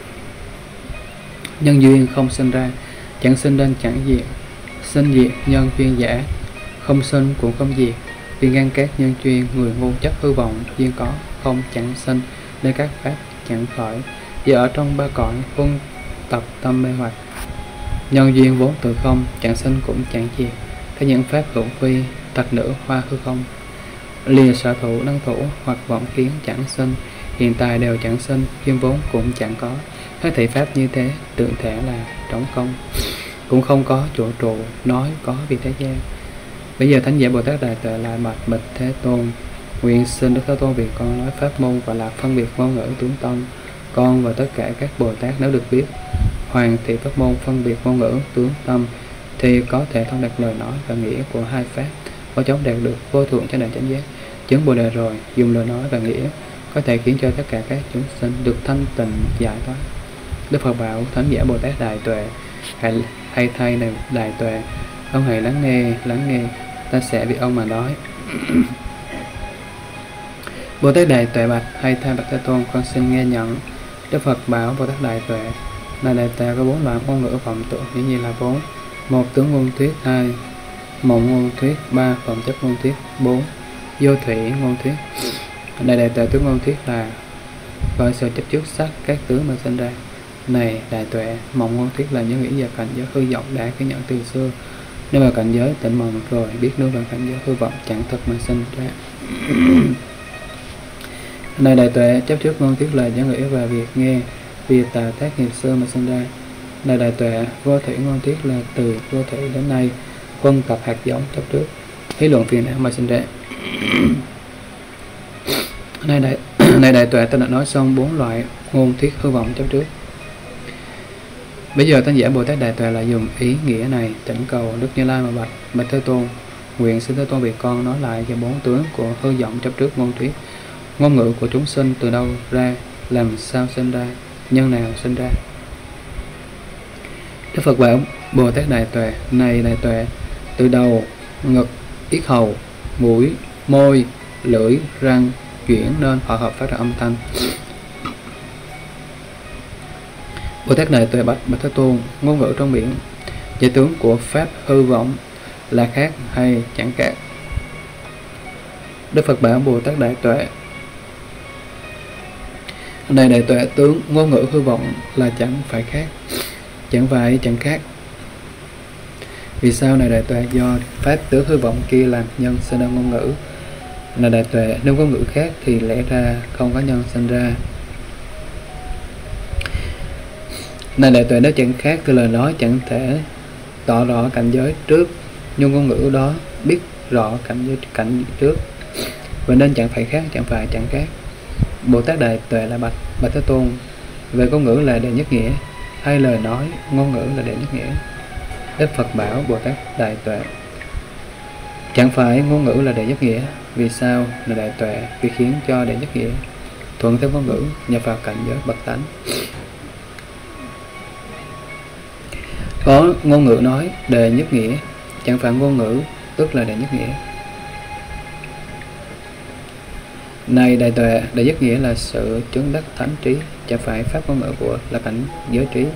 nhân duyên không sinh ra, chẳng sinh nên chẳng diệt, sinh diệt nhân duyên giả, không sinh cũng không diệt. Vì ngăn các nhân duyên, người ngu chấp hư vọng duyên có không chẳng sinh, nên các pháp chẳng khởi. Vì ở trong ba cõi quân tập tâm mê hoặc, nhân duyên vốn tự không, chẳng sinh cũng chẳng diệt. Thế những pháp hữu phi, tật nữ hoa hư không, lìa sở thủ năng thủ hoặc vọng kiến chẳng sinh, hiện tại đều chẳng sinh, duyên vốn cũng chẳng có. Thế thị pháp như thế, tượng thể là trống không, cũng không có chỗ trụ, nói có vì thế gian. Bây giờ thánh giả Bồ Tát đại tuệ lại bạch bạch Thế Tôn: nguyện xin Đức Thế Tôn vì con nói pháp môn và là phân biệt ngôn ngữ tướng tâm, con và tất cả các Bồ Tát nếu được biết, hoàn thiện pháp môn phân biệt ngôn ngữ tướng tâm thì có thể thông đạt lời nói và nghĩa của hai pháp, có chóng đạt được vô thượng chánh đẳng chánh giác. Chứng Bồ Đề rồi, dùng lời nói và nghĩa có thể khiến cho tất cả các chúng sinh được thanh tịnh giải thoát. Đức Phật bảo Thánh Giả Bồ Tát Đại Tuệ: hãy hay thay này Đại Tuệ, ông hãy lắng nghe, lắng nghe, ta sẽ vì ông mà nói. Bồ Tát Đại Tuệ bạch: hay thay Bạch Thế Tôn, con xin nghe nhận. Đức Phật bảo Bồ Tát Đại Tuệ: này Đại Tuệ, có bốn loại ngôn ngữ vọng tưởng dĩ nhiên là bốn: một tướng ngôn thuyết, hai mộng ngôn thuyết, ba phẩm chất ngôn thuyết, bốn vô thủy ngôn thuyết. Này Đại Tuệ, tướng ngôn thuyết là coi sự chấp trước sắc các tướng mà sinh ra. Này Đại Tuệ, mộng ngôn thuyết là nhớ nghĩ về cảnh giới hư vọng đã ghi nhận từ xưa, nếu mà cảnh giới tỉnh mộng rồi biết nương vào cảnh giới hư vọng chẳng thật mà sinh ra. Này Đại Tuệ, chấp trước ngôn thuyết là nhớ nghĩ và việc nghe vì tà tác nghiệp xưa mà sinh ra. Này Đại Tuệ, vô thủy ngôn thuyết là từ vô thủy đến nay phân tập hạt giống chấp trước lý luận phiền não mà sinh ra. Này Đại này Đại Tuệ, tôi đã nói xong bốn loại ngôn thuyết hư vọng chấp trước. Bây giờ Thánh Giả Bồ Tát Đại Tuệ là dùng ý nghĩa này thỉnh cầu Đức Như Lai mà bạch: Bạch Thế Tôn, nguyện xin Thế Tôn vì con nói lại về bốn tướng của hư vọng chấp trước ngôn thuyết. Ngôn ngữ của chúng sinh từ đâu ra, làm sao sinh ra, nhân nào sinh ra? Đức Phật bảo Bồ Tát Đại Tuệ: này Đại Tuệ, từ đầu, ngực, yết hầu, mũi, môi, lưỡi, răng chuyển nên họ hợp phát ra âm thanh. Bồ Tát Đại Tuệ bạch: Bạch Thế Tôn, ngôn ngữ trong miệng về tướng của pháp hư vọng là khác hay chẳng khác? Đức Phật bảo Bồ Tát Đại Tuệ: này Đại Tuệ, tướng ngôn ngữ hư vọng là chẳng phải khác, chẳng phải chẳng khác. Vì sao? Này Đại Tuệ, do pháp tướng hư vọng kia làm nhân sinh ra ngôn ngữ. Này Đại Tuệ, nếu ngôn ngữ khác thì lẽ ra không có nhân sinh ra. Này Đại Tuệ, nếu chẳng khác thì lời nói chẳng thể tỏ rõ cảnh giới trước, nhưng ngôn ngữ đó biết rõ cảnh giới cảnh trước, và nên chẳng phải khác, chẳng phải chẳng khác. Bồ Tát Đại Tuệ là bạch: Bạch Thế Tôn, về ngôn ngữ là đệ nhất nghĩa, hay lời nói ngôn ngữ là đệ nhất nghĩa? Đức Phật bảo Bồ Tát Đại Tuệ: chẳng phải ngôn ngữ là đệ nhất nghĩa. Vì sao? Là Đại Tuệ, vì khiến cho đệ nhất nghĩa thuận theo ngôn ngữ nhập vào cảnh giới bậc tánh. Có ngôn ngữ nói đệ nhất nghĩa, chẳng phải ngôn ngữ tức là đệ nhất nghĩa. Này Đại Tuệ, đệ nhất nghĩa là sự chứng đắc thánh trí, chẳng phải pháp ngôn ngữ của là cảnh giới trí.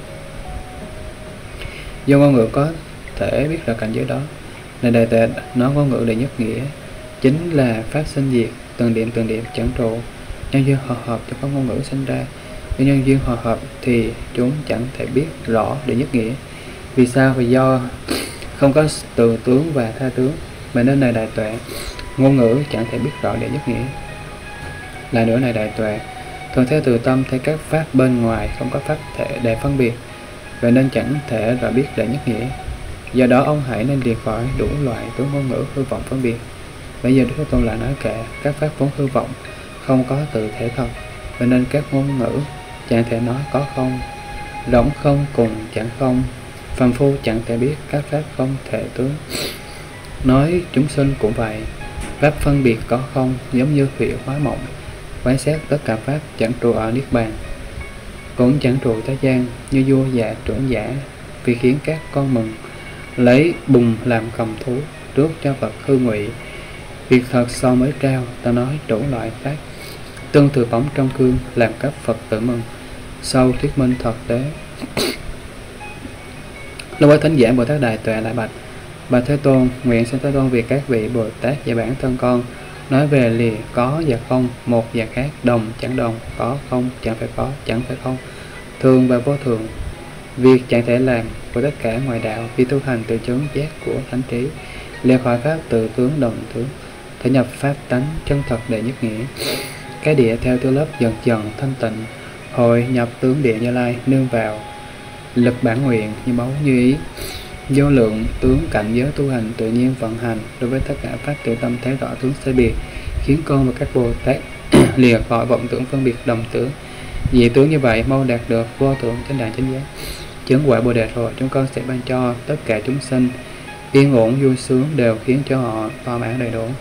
Do ngôn ngữ có thể biết là cảnh giới đó. Này Đại Tuệ, nói ngôn ngữ đệ nhất nghĩa chính là pháp sinh diệt, từng điểm từng điểm chẳng trụ, nhân duyên hòa hợp cho có ngôn ngữ sinh ra. Nếu nhân duyên hòa hợp thì chúng chẳng thể biết rõ đệ nhất nghĩa. Vì sao? Vì do không có từ tướng và tha tướng, mà nên này Đại Tuệ, ngôn ngữ chẳng thể biết rõ đệ nhất nghĩa. Lại nữa này Đại Tuệ, thường theo từ tâm thấy các pháp bên ngoài không có pháp thể để phân biệt, và nên chẳng thể rõ biết đệ nhất nghĩa. Do đó ông hãy nên liệt khỏi đủ loại tướng ngôn ngữ hư vọng phân biệt. Bây giờ Đức Thế Tôn lại nói kệ các pháp vốn hư vọng, không có từ thể thật, và nên các ngôn ngữ chẳng thể nói có không, rỗng không cùng chẳng không, phàm phu chẳng thể biết các pháp không thể tướng. Nói chúng sinh cũng vậy, pháp phân biệt có không, giống như hiệu hóa mộng, quán xét tất cả pháp chẳng trụ ở niết bàn, cũng chẳng trụ thế gian, như vua già trưởng giả, vì khiến các con mừng lấy bùn làm cầm thú trước cho Phật hư ngụy. Việc thật sau mới trao, ta nói đủ loại pháp tương tự bóng trong gương, làm các Phật tự mừng, sau thuyết minh thật tế. Lúc ấy Thánh Giả Bồ Tát Đại Tuệ lại bạch: Bạch Thế Tôn, nguyện xin Thế Tôn vì các vị Bồ Tát và bản thân con nói về lìa có và không, một và khác, đồng chẳng đồng, có không chẳng phải có, chẳng phải không, thường và vô thường, việc chẳng thể làm của tất cả ngoại đạo, vì tu hành tự chứng giác của thánh trí, lìa khỏi pháp tự tướng đồng tướng, thể nhập pháp tánh chân thật đệ nhất nghĩa. Cái địa theo tư lớp dần dần thanh tịnh, hội nhập tướng địa Như Lai, nương vào lực bản nguyện như báu như ý, vô lượng tướng cảnh giới tu hành tự nhiên vận hành đối với tất cả pháp tự tâm thấy rõ tướng sai biệt, khiến con và các Bồ Tát lìa khỏi vọng tưởng phân biệt đồng tướng. Vì tướng như vậy mau đạt được vô thượng chánh đẳng chánh giác. chứng quả Bồ Đề rồi, chúng con sẽ ban cho tất cả chúng sinh yên ổn vui sướng, đều khiến cho họ thỏa mãn đầy đủ.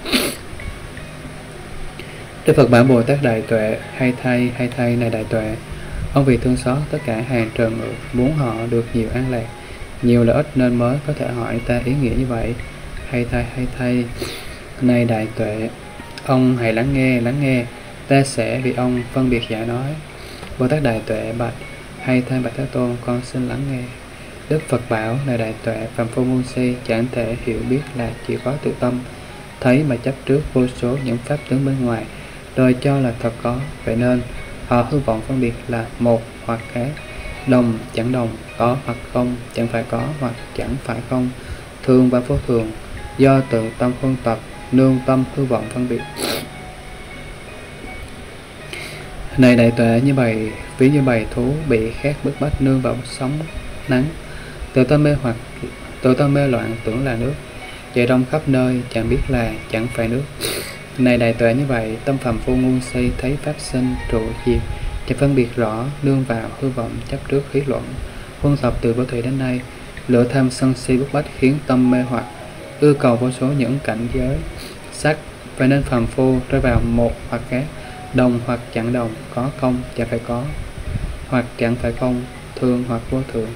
Đức Phật bảo Bồ Tát Đại Tuệ: hay thay, hay thay này Đại Tuệ, ông vì thương xót tất cả hàng trời ngự, muốn họ được nhiều an lạc, nhiều lợi ích nên mới có thể hỏi ta ý nghĩa như vậy. Hay thay, hay thay này Đại Tuệ, ông hãy lắng nghe, lắng nghe, ta sẽ vì ông phân biệt giải nói. Bồ Tát Đại Tuệ bạch: hay thay bạch Thế Tôn, con xin lắng nghe. Đức Phật bảo: này Đại Tuệ, phàm phu ngu si chẳng thể hiểu biết là chỉ có tự tâm thấy mà chấp trước vô số những pháp tướng bên ngoài, rồi cho là thật có. Vậy nên họ hư vọng phân biệt là một hoặc khác, đồng chẳng đồng, có hoặc không, chẳng phải có hoặc chẳng phải không, thường và vô thường, do tự tâm phân tập, nương tâm hư vọng phân biệt. Này Đại Tuệ, như bầy ví như bầy thú bị khát bức bách nương vào sóng nắng, tự tâm mê hoặc tự tâm mê loạn tưởng là nước, chạy đông khắp nơi chẳng biết là chẳng phải nước. Này Đại Tuệ, như vậy tâm phàm phu ngu si thấy pháp sinh trụ diệt, chẳng phân biệt rõ, nương vào hư vọng chấp trước khí luận, huân tập từ vô thủy đến nay, lửa tham sân si bức bách khiến tâm mê hoặc, ưa cầu vô số những cảnh giới sắc. Vậy nên phàm phu rơi vào một hoặc khác, đồng hoặc chẳng đồng, có không chẳng phải có, hoặc chẳng phải không, thường hoặc vô thường.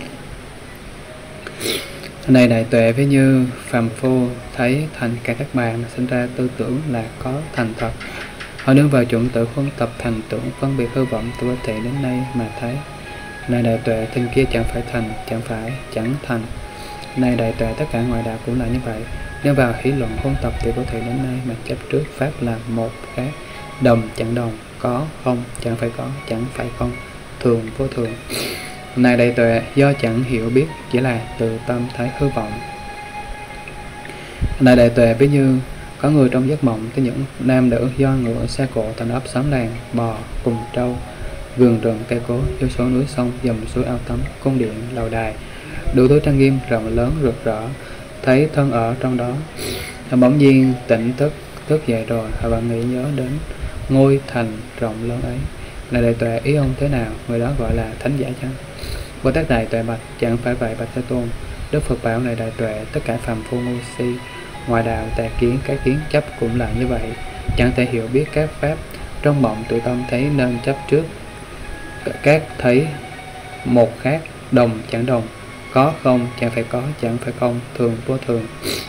Này Đại Tuệ, ví như phàm phu thấy thành cả các bàn sinh ra tư tưởng là có thành thật, họ nương vào chủng tử huân tập thành tưởng phân biệt hư vọng từ vô thị đến nay mà thấy. Này Đại Tuệ, thân kia chẳng phải thành, chẳng phải chẳng thành. Này Đại Tuệ, tất cả ngoại đạo cũng là như vậy, nương vào hỷ luận huân tập từ vô thị đến nay mà chấp trước pháp là một khác, đồng chẳng đồng, có không chẳng phải có, chẳng phải không, thường vô thường. Này Đại Tuệ, do chẳng hiểu biết, chỉ là tự tâm thấy hư vọng. Này Đại Tuệ, ví như có người trong giấc mộng thấy những nam nữ do ngựa, xe cộ, thành ấp, xóm làng, bò, cùng trâu, vườn rừng, cây cối, vô số núi sông, dòng suối, ao tắm, cung điện, lầu đài, đủ thứ trang nghiêm, rộng lớn, rực rỡ, thấy thân ở trong đó. Họ bỗng nhiên tỉnh thức, thức dậy rồi, họ vẫn nghĩ nhớ đến ngôi thành rộng lớn ấy. Này Đại Tuệ, ý ông thế nào? Người đó gọi là thánh giả chăng? Bồ Tát Đại Tuệ bạch: chẳng phải vậy bạch Thế Tôn. Đức Phật bảo: này Đại Tuệ, tất cả phàm phu ngu si, ngoại đạo, tà kiến, cái kiến chấp cũng là như vậy, chẳng thể hiểu biết các pháp. Trong mộng tự tâm thấy nên chấp trước các thấy một khác, đồng chẳng đồng, có không chẳng phải có, chẳng phải không, thường vô thường.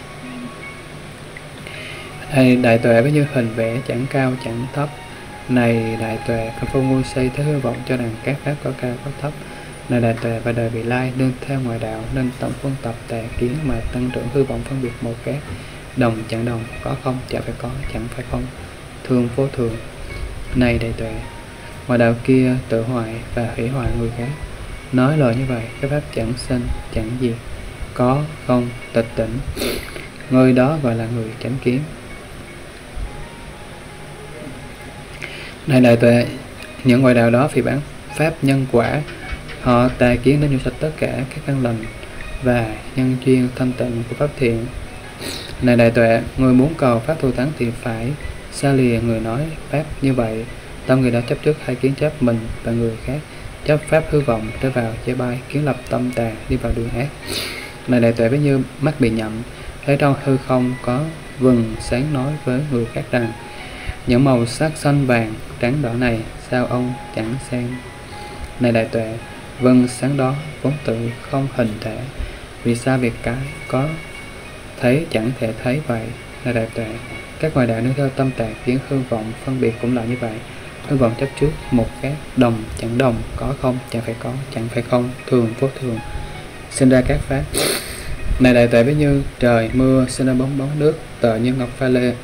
Này Đại Tuệ, với như hình vẽ chẳng cao chẳng thấp. Này Đại Tuệ, phàm phu ngu si thấy hư vọng cho rằng các pháp có cao có thấp. Này Đại Tuệ, và đời vị lai nương theo ngoại đạo nên tổng phân tập tà kiến mà tăng trưởng hư vọng phân biệt một khác, đồng chẳng đồng, có không chẳng phải có, chẳng phải không, thường vô thường. Này Đại Tuệ, ngoại đạo kia tự hoại và hủy hoại người khác, nói lời như vậy, các pháp chẳng sinh chẳng diệt, có không tịch tỉnh, người đó gọi là người chánh kiến. Này Đại Tuệ, những ngoại đạo đó phỉ báng pháp nhân quả, họ tà kiến đến nhu sạch tất cả các căn lành và nhân duyên thanh tịnh của pháp thiện. Này Đại Tuệ, người muốn cầu pháp thù thắng thì phải xa lìa người nói pháp như vậy. Tâm người đó chấp trước hai kiến chấp mình và người khác, chấp pháp hư vọng trở vào chê bai, kiến lập tâm tà đi vào đường ác. Này Đại Tuệ, ví như mắt bị nhậm, thấy trong hư không có vầng sáng nói với người khác rằng: những màu sắc xanh vàng trắng đỏ này sao ông chẳng xem. Này Đại Tuệ, vầng sáng đó vốn tự không hình thể, vì sao việc cái có thấy chẳng thể thấy vậy. Này Đại Tuệ, các ngoại đạo nương theo tâm tà kiến hư vọng phân biệt cũng là như vậy, hư vọng chấp trước một khác, đồng chẳng đồng, có không chẳng phải có, chẳng phải không, thường vô thường, sinh ra các pháp. Này Đại Tuệ, ví như trời mưa sinh ra bóng bóng nước tựa như ngọc pha lê.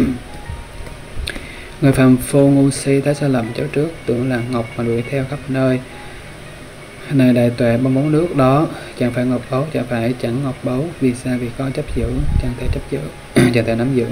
Người phàm phu ngu si thấy sai lầm cháu trước, tưởng là ngọc mà đuổi theo khắp nơi. Này Đại Tuệ, bong bóng nước đó chẳng phải ngọc báu, chẳng phải chẳng ngọc báu, vì sao? Vì có chấp giữ, chẳng thể chấp giữ, chẳng thể nắm giữ.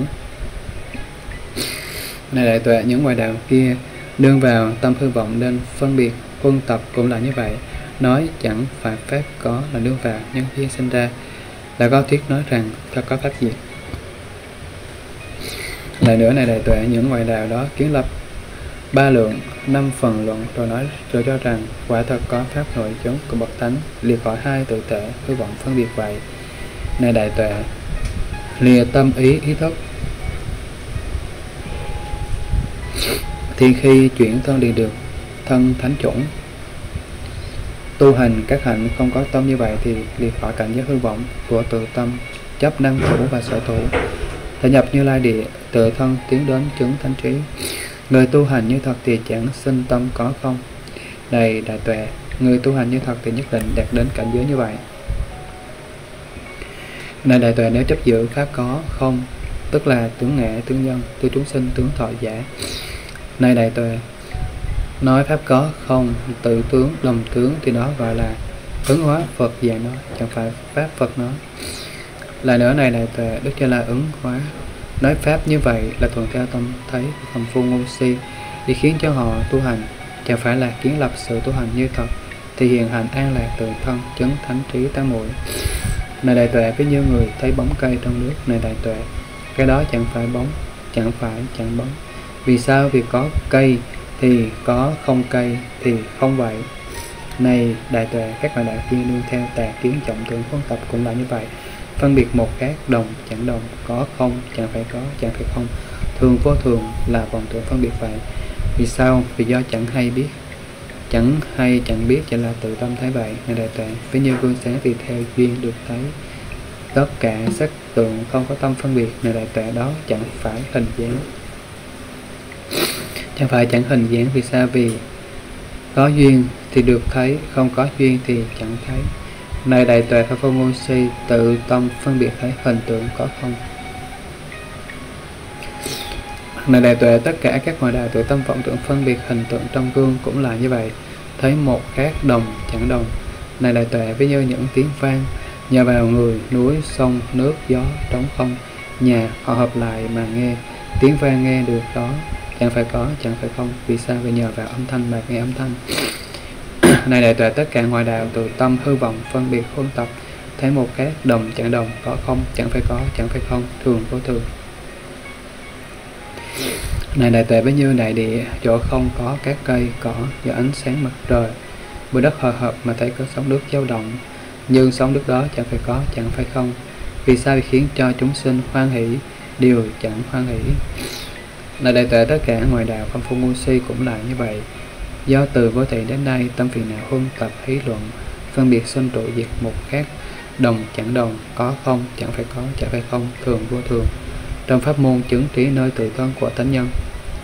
Này Đại Tuệ, những ngoại đạo kia đương vào tâm hư vọng nên phân biệt quân tập cũng là như vậy, nói chẳng phải pháp có là đương vào nhân duyên sinh ra, là có thuyết nói rằng thật có pháp diệt. Lại nữa, này Đại Tuệ, những ngoại đạo đó kiến lập ba lượng năm phần luận rồi nói rồi cho rằng quả thật có pháp nội chứng của bậc thánh liệt khỏi hai tự thể hư vọng phân biệt vậy. Này đại tuệ, lìa tâm ý ý thức thì khi chuyển thân đi được thân thánh chủng, tu hành các hạnh không có tâm như vậy thì liệt khỏi cảnh giới hư vọng của tự tâm chấp năng thủ và sở thủ, thể nhập Như Lai địa, tự thân tiến đến chứng thánh trí. Người tu hành như thật thì chẳng sinh tâm có không. Này đại tuệ, người tu hành như thật thì nhất định đạt đến cảnh giới như vậy. Này đại tuệ, nếu chấp giữ pháp có không, tức là tướng ngã, tướng nhân, tướng chúng sinh, tướng thọ giả. Này đại tuệ, nói pháp có không, tự tướng, đồng tướng thì đó gọi là ứng hóa Phật dạy nói, chẳng phải pháp Phật nói. Lại nữa này đại tuệ, Đức Cha La ứng hóa nói pháp như vậy là thuận theo tâm thấy của phàm phu ngu si, để khiến cho họ tu hành, chẳng phải là kiến lập sự tu hành như thật, thì hiện hành an lạc tự thân, chứng thánh trí tam muội. Này đại tuệ, ví như người thấy bóng cây trong nước. Này đại tuệ, cái đó chẳng phải bóng, chẳng phải chẳng bóng. Vì sao? Vì có cây thì có, không cây thì không vậy. Này đại tuệ, các bạn đại viên đương theo tà kiến trọng tưởng phân tập cũng là như vậy. Phân biệt một khác, đồng chẳng đồng, có không chẳng phải có, chẳng phải không, thường vô thường là vọng tưởng phân biệt vậy. Vì sao? Vì do chẳng hay biết, chẳng hay chẳng biết chỉ là tự tâm thấy vậy. Này đại tuệ, ví như gương sáng thì theo duyên được thấy tất cả sắc tượng không có tâm phân biệt. Này đại tuệ, đó chẳng phải hình dáng, chẳng phải chẳng hình dáng. Vì sao? Vì có duyên thì được thấy, không có duyên thì chẳng thấy. Này đại tuệ, phàm phu ngu si tự tâm phân biệt thấy hình tượng có không. Này đại tuệ, tất cả các ngoại đạo tự tâm vọng tưởng phân biệt hình tượng trong gương cũng là như vậy, thấy một khác, đồng chẳng đồng. Này đại tuệ, ví như những tiếng vang nhờ vào người, núi, sông, nước, gió, trống không, nhà họ hợp lại mà nghe tiếng vang, nghe được đó chẳng phải có, chẳng phải không. Vì sao? Vì nhờ vào âm thanh mà nghe âm thanh. Này đại tuệ, tất cả ngoại đạo tự tâm hư vọng phân biệt khuôn tập, thấy một khác, đồng chẳng đồng, có không chẳng phải có, chẳng phải không, thường vô thường. Này đại tuệ, ví như đại địa, chỗ không có các cây cỏ, do ánh sáng mặt trời, bụi đất hòa hợp mà thấy có sóng nước dao động, nhưng sóng nước đó chẳng phải có, chẳng phải không. Vì sao? Vì khiến cho chúng sinh hoan hỷ, điều chẳng hoan hỷ. Này đại tuệ, tất cả ngoại đạo phàm phu ngu si cũng lại như vậy, do từ vô thị đến đây tâm phiền não huân tập hí luận, phân biệt sinh trụ diệt một khác, đồng chẳng đồng, có không chẳng phải có, chẳng phải không, thường vô thường. Trong pháp môn chứng trí nơi tự thân của thánh nhân,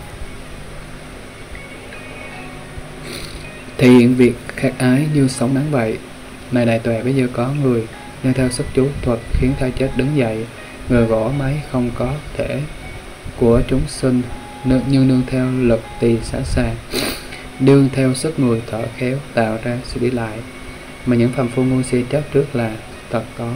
thì hiện việc khác ái như sóng nắng vậy. Này đại tuệ, ví như có người nương theo sức chú thuật khiến thai chết đứng dậy, người gõ máy không có thể của chúng sinh, nhưng nương theo lực tỳ xả xà, đương theo sức người thở khéo tạo ra sự đi lại mà những phàm phu ngu si chấp trước là thật có.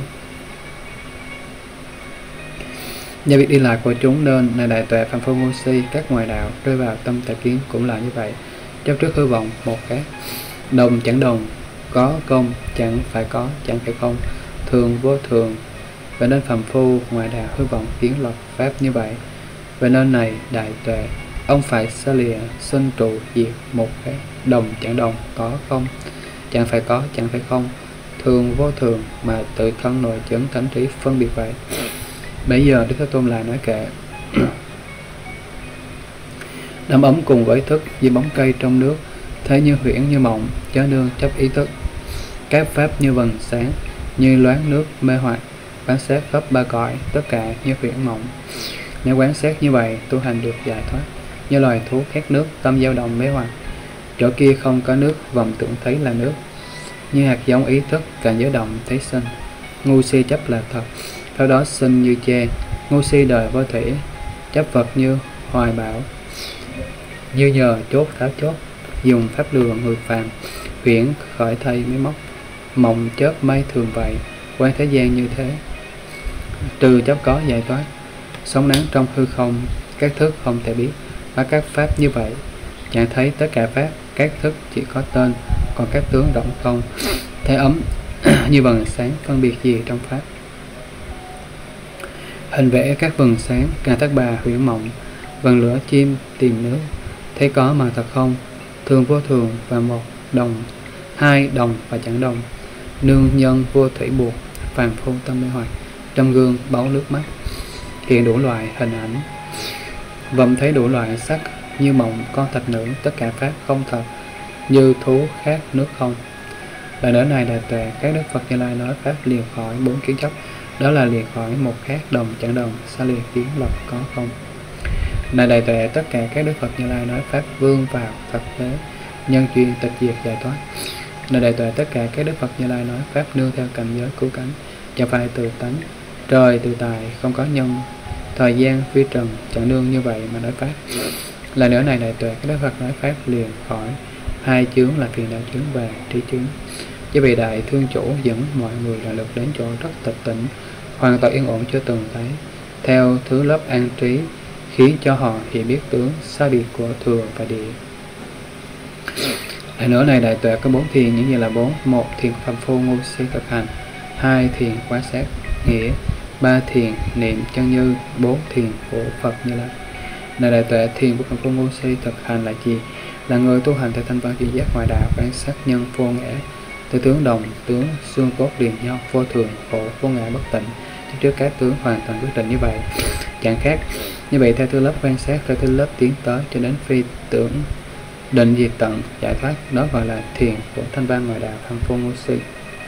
Do việc đi lại của chúng nên, này đại tuệ, phàm phu ngu si các ngoại đạo rơi vào tâm tà kiến cũng là như vậy, chấp trước hư vọng một khác, đồng chẳng đồng, có công chẳng phải có, chẳng phải không, thường vô thường. Vậy nên phàm phu ngoại đạo hư vọng kiến lập pháp như vậy. Vậy nên này đại tuệ, ông phải xa lìa sinh trụ diệt một khác, đồng chẳng đồng, có không chẳng phải có, chẳng phải không, thường vô thường mà tự thân nội chứng thánh trí phân biệt vậy. Bây giờ Đức Thế Tôn lại nói kệ: đắm ấm cùng với thức như bóng cây trong nước, thế như huyễn như mộng, chớ nương chấp ý thức. Các pháp như vầng sáng, như loáng nước mê hoặc, quán xét khắp ba cõi, tất cả như huyễn mộng. Nếu quán xét như vậy, tu hành được giải thoát. Như loài thú khát nước, tâm dao động mê hoặc, chỗ kia không có nước, vọng tưởng thấy là nước. Như hạt giống ý thức, càng giới động thấy sinh. Ngu si chấp là thật, theo đó sinh như che. Ngu si đời vô thủy, chấp vật như hoài bảo, như nhờ chốt tháo chốt, dùng pháp lừa người phàm, huyễn khỏi thay máy móc, mộng chớp mây thường vậy, quan thế gian như thế. Trừ chấp có giải thoát, sống nắng trong hư không, các thức không thể biết, và các pháp như vậy, chẳng thấy tất cả pháp, các thức chỉ có tên, còn các tướng rộng không, thế ấm như vầng sáng, phân biệt gì trong pháp. Hình vẽ các vầng sáng, càng tác bà huyễn mộng, vầng lửa chim tìm nước, thế có mà thật không, thường vô thường và một đồng, hai đồng và chẳng đồng, nương nhân vô thủy buộc, phàm phu tâm mê hoặc, trong gương báu nước mắt, hiện đủ loại hình ảnh, vọng thấy đủ loại sắc, như mộng con thạch nữ, tất cả pháp không thật, như thú khác nước không. Lời nói này đại tuệ, các Đức Phật Như Lai nói pháp lìa khỏi bốn kiến chấp, đó là lìa khỏi một khác đồng chẳng đồng, xa lìa kiến lập có không. Này đại tuệ, tất cả các Đức Phật Như Lai nói pháp vương vào thật tế, nhân duyên tịch diệt giải thoát. Này đại tuệ, tất cả các Đức Phật Như Lai nói pháp nương theo cảnh giới cứu cánh, chẳng phải từ tánh, trời từ tài, không có nhân, thời gian phi trần, chẳng nương như vậy mà nói pháp. Lời nữa này đại tuệ, các Đức Phật nói pháp liền khỏi hai chướng là phiền não chướng và trí chướng. Chứ vì đại thương chủ dẫn mọi người là lực đến chỗ rất tịch tỉnh, hoàn toàn yên ổn chưa từng thấy, theo thứ lớp an trí, khiến cho họ hiểu biết tướng xa biệt của thừa và địa. Lời nữa này đại tuệ có bốn thiền những như là bốn: một thiền phàm phu ngu si thực hành, hai thiền quan sát nghĩa, ba thiền niệm chân như, bốn thiền của Phật Như Lai. Này đại tuệ, thiền của phàm phu ngu si thực hành là gì? Là người tu hành theo thanh văn duy giác ngoại đạo, quan sát nhân vô ngã, từ tướng đồng, tướng xương cốt liền nhau, vô thường, khổ, vô ngã, bất tịnh, trước các tướng hoàn toàn quyết định như vậy, chẳng khác. Như vậy theo thứ lớp quan sát, theo thứ lớp tiến tới cho đến phi tưởng định diệt tận giải thoát, đó gọi là thiền của thanh văn ngoại đạo phàm phu ngu si.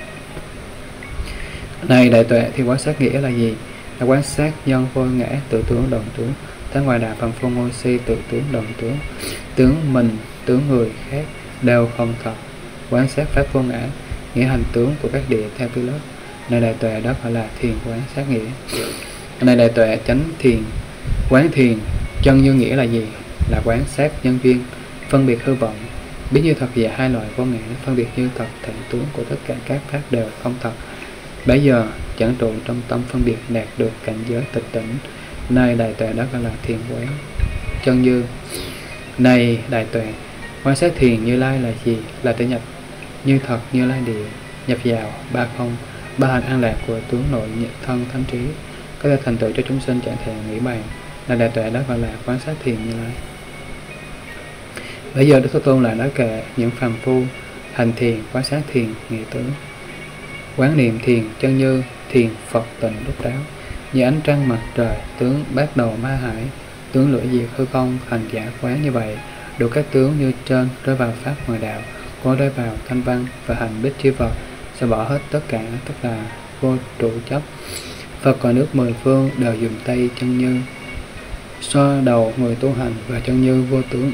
Này đại tuệ, thì quan sát nghĩa là gì? Là quan sát nhân vô ngã, tự tướng đồng tướng, theo ngoại đạo phàm phu ngu si, tự tướng đồng tướng, tướng mình, tướng người khác đều không thật. Quan sát pháp vô ngã, nghĩa hành tướng của các địa theo thứ lớp. Này đại tuệ, đó gọi là thiền quan sát nghĩa. Này đại tuệ, chánh thiền quán thiền chân như nghĩa là gì? Là quan sát nhân duyên, phân biệt hư vọng, biết như thật về hai loại vô ngã, phân biệt như thật thể tướng của tất cả các pháp đều không thật. Bây giờ chẳng trụ trong tâm phân biệt, đạt được cảnh giới tịch tỉnh. Này đại tuệ, đó gọi là thiền quán chân như. Này đại tuệ, quan sát thiền Như Lai là gì? Là tự nhập như thật Như Lai địa, nhập vào ba không, ba hành an lạc của tướng nội nhật thân thánh trí, có thể thành tựu cho chúng sinh chẳng thể nghĩ bàn. Là đại tuệ, đó gọi là quan sát thiền Như Lai. Bây giờ Đức Thế Tôn lại nói kệ những phàm phu hành thiền, quan sát thiền nghĩa tướng, quán niệm thiền chân như, thiền Phật tịnh đúc đáo, như ánh trăng mặt trời, tướng bát đầu ma hải, tướng lưỡi diệt hư không, hành giả quán như vậy, đủ các tướng như trên, rơi vào pháp ngoại đạo, có rơi vào thanh văn và hành bích chi Phật, sẽ bỏ hết tất cả, tức là vô trụ chấp. Phật cõi nước mười phương đều dùng tay chân như xoa đầu người tu hành và chân như vô tướng.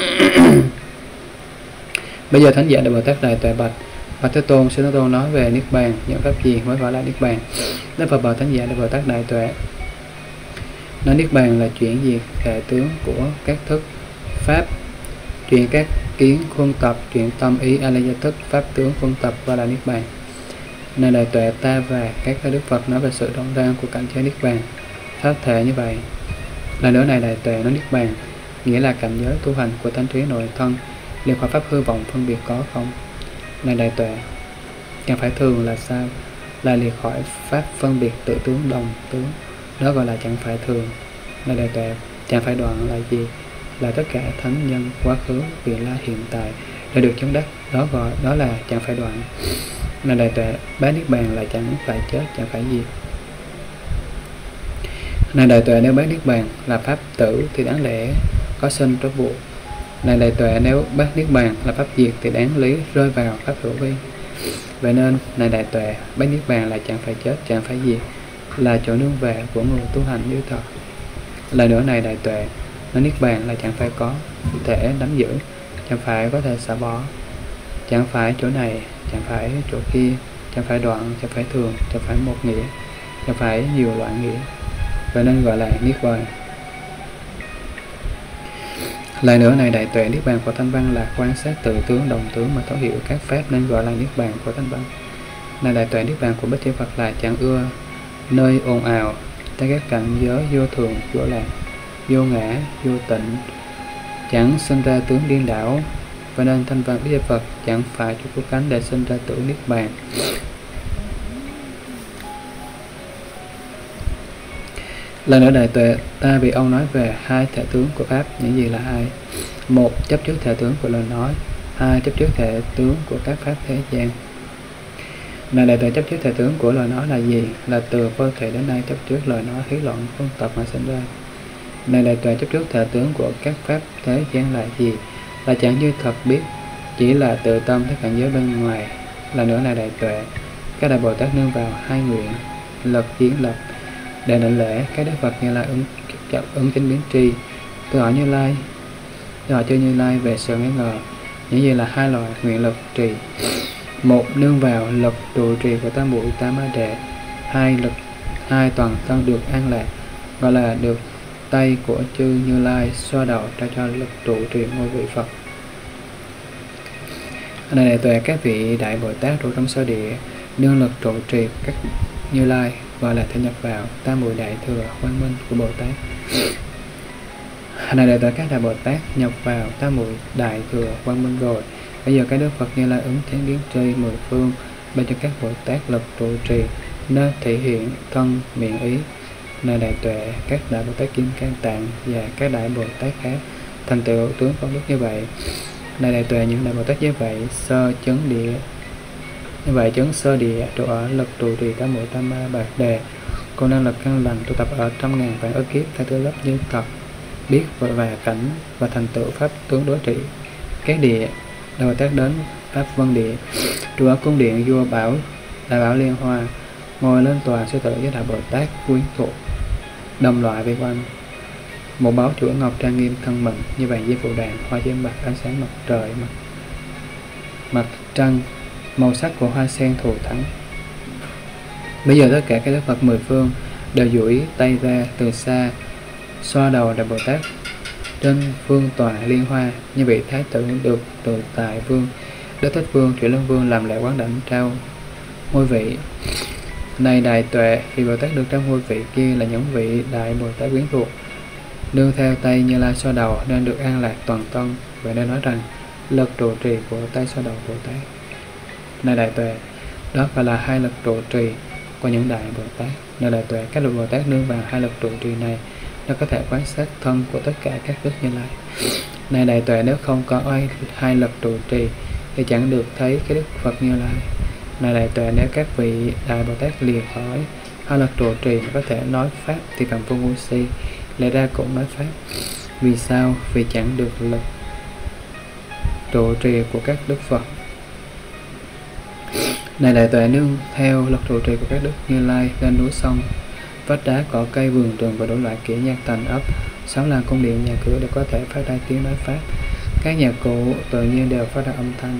Bây giờ thánh giả Đại Bồ Tát Đại Tuệ bạch: Bạch Thế Tôn, Sư Thế Tôn nói về niết bàn, những pháp gì mới gọi là niết bàn? Đức Phật bảo thánh giả Đại Bồ Tát Đại Tuệ: nói niết bàn là chuyển diệt thể tướng của các thức pháp, chuyển các kiến khuôn tập, chuyển tâm ý a la gia thức pháp tướng khuôn tập và là niết bàn. Này đại tuệ, ta và các Đức Phật nói về sự rộng rang của cảnh giới niết bàn, pháp thể như vậy. Là nữa này đại tuệ, nói niết bàn nghĩa là cảnh giới tu hành của tánh trí nội thân, liền khỏi pháp hư vọng phân biệt có không. Này đại tuệ, chẳng phải thường là sao? Là liệt khỏi pháp phân biệt tự tướng đồng tướng, đó gọi là chẳng phải thường. Này đại tuệ, chẳng phải đoạn là gì? Là tất cả thánh nhân quá khứ, vị lai, hiện tại đã được chứng đắc, đó gọi đó là chẳng phải đoạn. Này đại tuệ, bá niết bàn là chẳng phải chết, chẳng phải diệt. Này đại tuệ, nếu bá niết bàn là pháp tử thì đáng lẽ có sinh trót vụ. Này đại tuệ, nếu bá niết bàn là pháp diệt thì đáng lý rơi vào pháp hữu vi. Vậy nên này đại tuệ, bá niết bàn là chẳng phải chết, chẳng phải diệt, là chỗ nương về của người tu hành như thật. Lời nữa này đại tuệ, nói niết bàn là chẳng phải có thể nắm giữ, chẳng phải có thể xả bỏ, chẳng phải chỗ này, chẳng phải chỗ kia, chẳng phải đoạn, chẳng phải thường, chẳng phải một nghĩa, chẳng phải nhiều loại nghĩa. Vậy nên gọi là niết bàn. Lời nữa này đại tuệ, niết bàn của thanh văn là quan sát tự tướng đồng tướng mà thấu hiểu các pháp, nên gọi là niết bàn của thanh văn. Này đại tuệ, niết bàn của Bích Chi Phật là chẳng ưa nơi ồn ào, tại các cảnh giới vô thường, vô lạc, vô ngã, vô tịnh, chẳng sinh ra tướng điên đảo. Và nên thanh văn Bích Chi Phật chẳng phải cho cứu cánh để sinh ra tưởng niết bàn. Lần nữa đại tuệ, ta vì ông nói về hai thể tướng của pháp, những gì là hai? Một, chấp trước thể tướng của lời nói. Hai, chấp trước thể tướng của các pháp thế gian. Này đại tuệ, chấp trước thể tướng của lời nói là gì? Là từ vô thể đến nay chấp trước lời nói hí luận phân tập mà sinh ra. Này đại tuệ, chấp trước thể tướng của các pháp thế gian là gì? Là chẳng như thật biết, chỉ là tự tâm các cảnh giới bên ngoài. Là nữa là đại tuệ, các đại Bồ Tát nương vào hai nguyện lập kiến lập để định lễ các đức Phật Như Lai ứng ứng chánh biến tri. Tôi hỏi Như Lai, tôi hỏi chư Như Lai về sự nghi ngờ những gì là hai loại nguyện lực trì. Một, nương vào lực trụ trì của tam muội tam ma đệ. Hai, lực hai toàn thân được an lạc, gọi là được tay của chư Như Lai xoa đầu trao cho lực trụ trì ngôi vị Phật. Này đại tuệ, các vị đại Bồ Tát trụ trong sơ địa nương lực trụ trì các Như Lai, gọi là thể nhập vào tam muội đại thừa quang minh của Bồ Tát. Này đại tuệ, các đại Bồ Tát nhập vào tam muội đại thừa quang minh rồi, bây giờ các đức Phật Như Lai ứng chánh biến tri mười phương ban cho các Bồ Tát lực trụ trì nơi thể hiện thân miệng ý. Này đại tuệ, các đại Bồ Tát Kim Cang Tạng và các đại Bồ Tát khác thành tựu tướng công đức như vậy. Này đại tuệ, những đại Bồ Tát như vậy sơ chấn địa, như vậy chấn sơ địa trụ ở lực trụ trì tam muội tam ma bạc đề, còn năng lực căn lành tụ tập ở trăm ngàn vạn ức kiếp theo tư lớp như thật biết và cảnh và thành tựu pháp tướng đối trị các địa. Đại Bồ Tát đến pháp vân địa trụ ở cung điện vua Bảo Đại Bảo Liên Hoa, ngồi lên tòa sư tử với đại Bồ Tát quyến thuộc đồng loại vây quanh. Một báo chuỗi ngọc trang nghiêm thân mình, như vậy với phụ đàn hoa diêm bạc ánh sáng mặt trời mặt mặt trăng, màu sắc của hoa sen thù thắng. Bây giờ tất cả các đức Phật mười phương đều duỗi tay ra từ xa xoa đầu đại Bồ Tát trên phương tòa liên hoa, như vị thái tử được từ tại vương Đức Thích Vương Chuyển Lương Vương làm lễ quán đảnh trao ngôi vị. Này đại tuệ, vì Bồ Tát được trao ngôi vị kia là những vị đại Bồ Tát quyến thuộc nương theo tay Như Lai xoa đầu nên được an lạc toàn thân. Vậy nên nói rằng lực trụ trì của tay xoa đầu Bồ Tát. Này đại tuệ, đó phải là hai lực trụ trì của những đại Bồ Tát. Này đại tuệ, các lực Bồ Tát nương vào hai lực trụ trì này nó có thể quan sát thân của tất cả các đức Như Lai. Này đại tuệ, nếu không có ai hai lực trụ trì thì chẳng được thấy cái đức Phật Như Lai. Này đại tuệ, nếu các vị đại Bồ Tát lìa khỏi hai lực trụ trì có thể nói pháp thì phạm phu ngu si lẽ ra cũng nói pháp. Vì sao? Vì chẳng được lực trụ trì của các đức Phật. Này đại tuệ, nương theo lực trụ trì của các đức Như Lai lên núi sông, vách đá, cỏ cây, vườn tường và đủ loại kỹ nhạc thành ấp, sáu làng cung điện, nhà cửa đều có thể phát ra tiếng nói pháp. Các nhạc cụ tự nhiên đều phát ra âm thanh.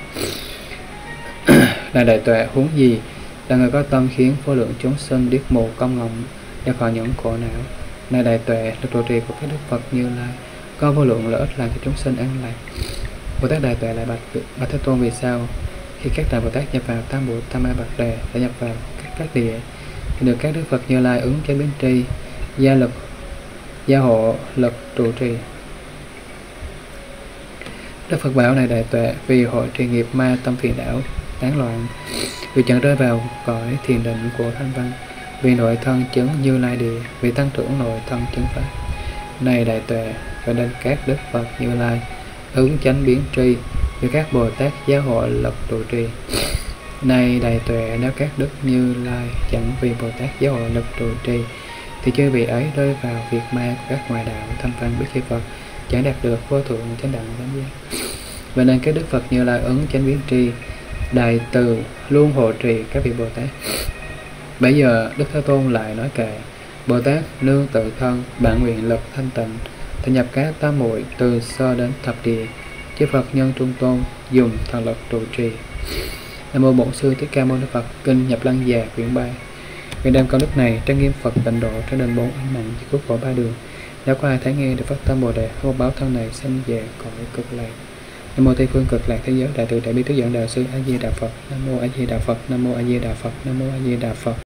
Là đại tuệ, huống gì là người có tâm khiến vô lượng chúng sinh điếc mù cong ngọng ra khỏi những khổ não. Này đại tuệ, lực trụ trì của các đức Phật Như Lai có vô lượng lợi ích làm cho chúng sinh an lạc. Bồ Tát đại tuệ lại bạch bạch Thế Tôn, vì sao khi các đại Bồ Tát nhập vào tam muội tam ma bạc đề đã nhập vào các các địa thì được các đức Phật Như Lai ứng chánh biến tri gia lực gia hộ lực trụ trì. Đức Phật bảo: này đại tuệ, vì hội trì nghiệp ma tâm phiền não tán loạn, vì chẳng rơi vào cõi thiền định của thanh văn, vì nội thân chứng Như Lai địa, vì tăng trưởng nội thân chứng pháp. Này đại tuệ, và nên các đức Phật Như Lai ứng chánh biến tri, vì các Bồ Tát giáo hộ lực trụ trì. Này đại tuệ, nếu các đức Như Lai chẳng vì Bồ Tát giáo hộ lực trụ trì thì chư vị ấy rơi vào việc ma của các ngoại đạo thanh văn biết khi Phật, chẳng đạt được vô thượng chánh đẳng chánh giác. Vậy nên các đức Phật Như Lai ứng chánh biến tri, đại từ luôn hộ trì các vị Bồ Tát. Bây giờ Đức Thế Tôn lại nói kệ: Bồ Tát nương tự thân bản nguyện lực thanh tịnh, thể nhập các tam muội từ sơ đến thập địa, chư Phật nhân trung tôn dùng thần lực trụ trì. Nam mô Bổn Sư Thích Ca Mâu Ni Phật. Kinh Nhập Lăng Già quyển ba. Nguyện đem công đức này trang nghiêm Phật tịnh độ trên đền bốn ánh mạnh chỉ quốc khổ ba đường. Đã có ai thấy nghe được phát tâm Bồ đề, không báo thân này sanh về cõi cực lạc. Nam mô Tây phương cực lạc thế giới đại từ đại bi tứ dẫn đạo sư A Di Đà Phật. Nam mô A Di Đà Phật. Nam mô A Di Đà Phật. Nam mô A Di Đà Phật.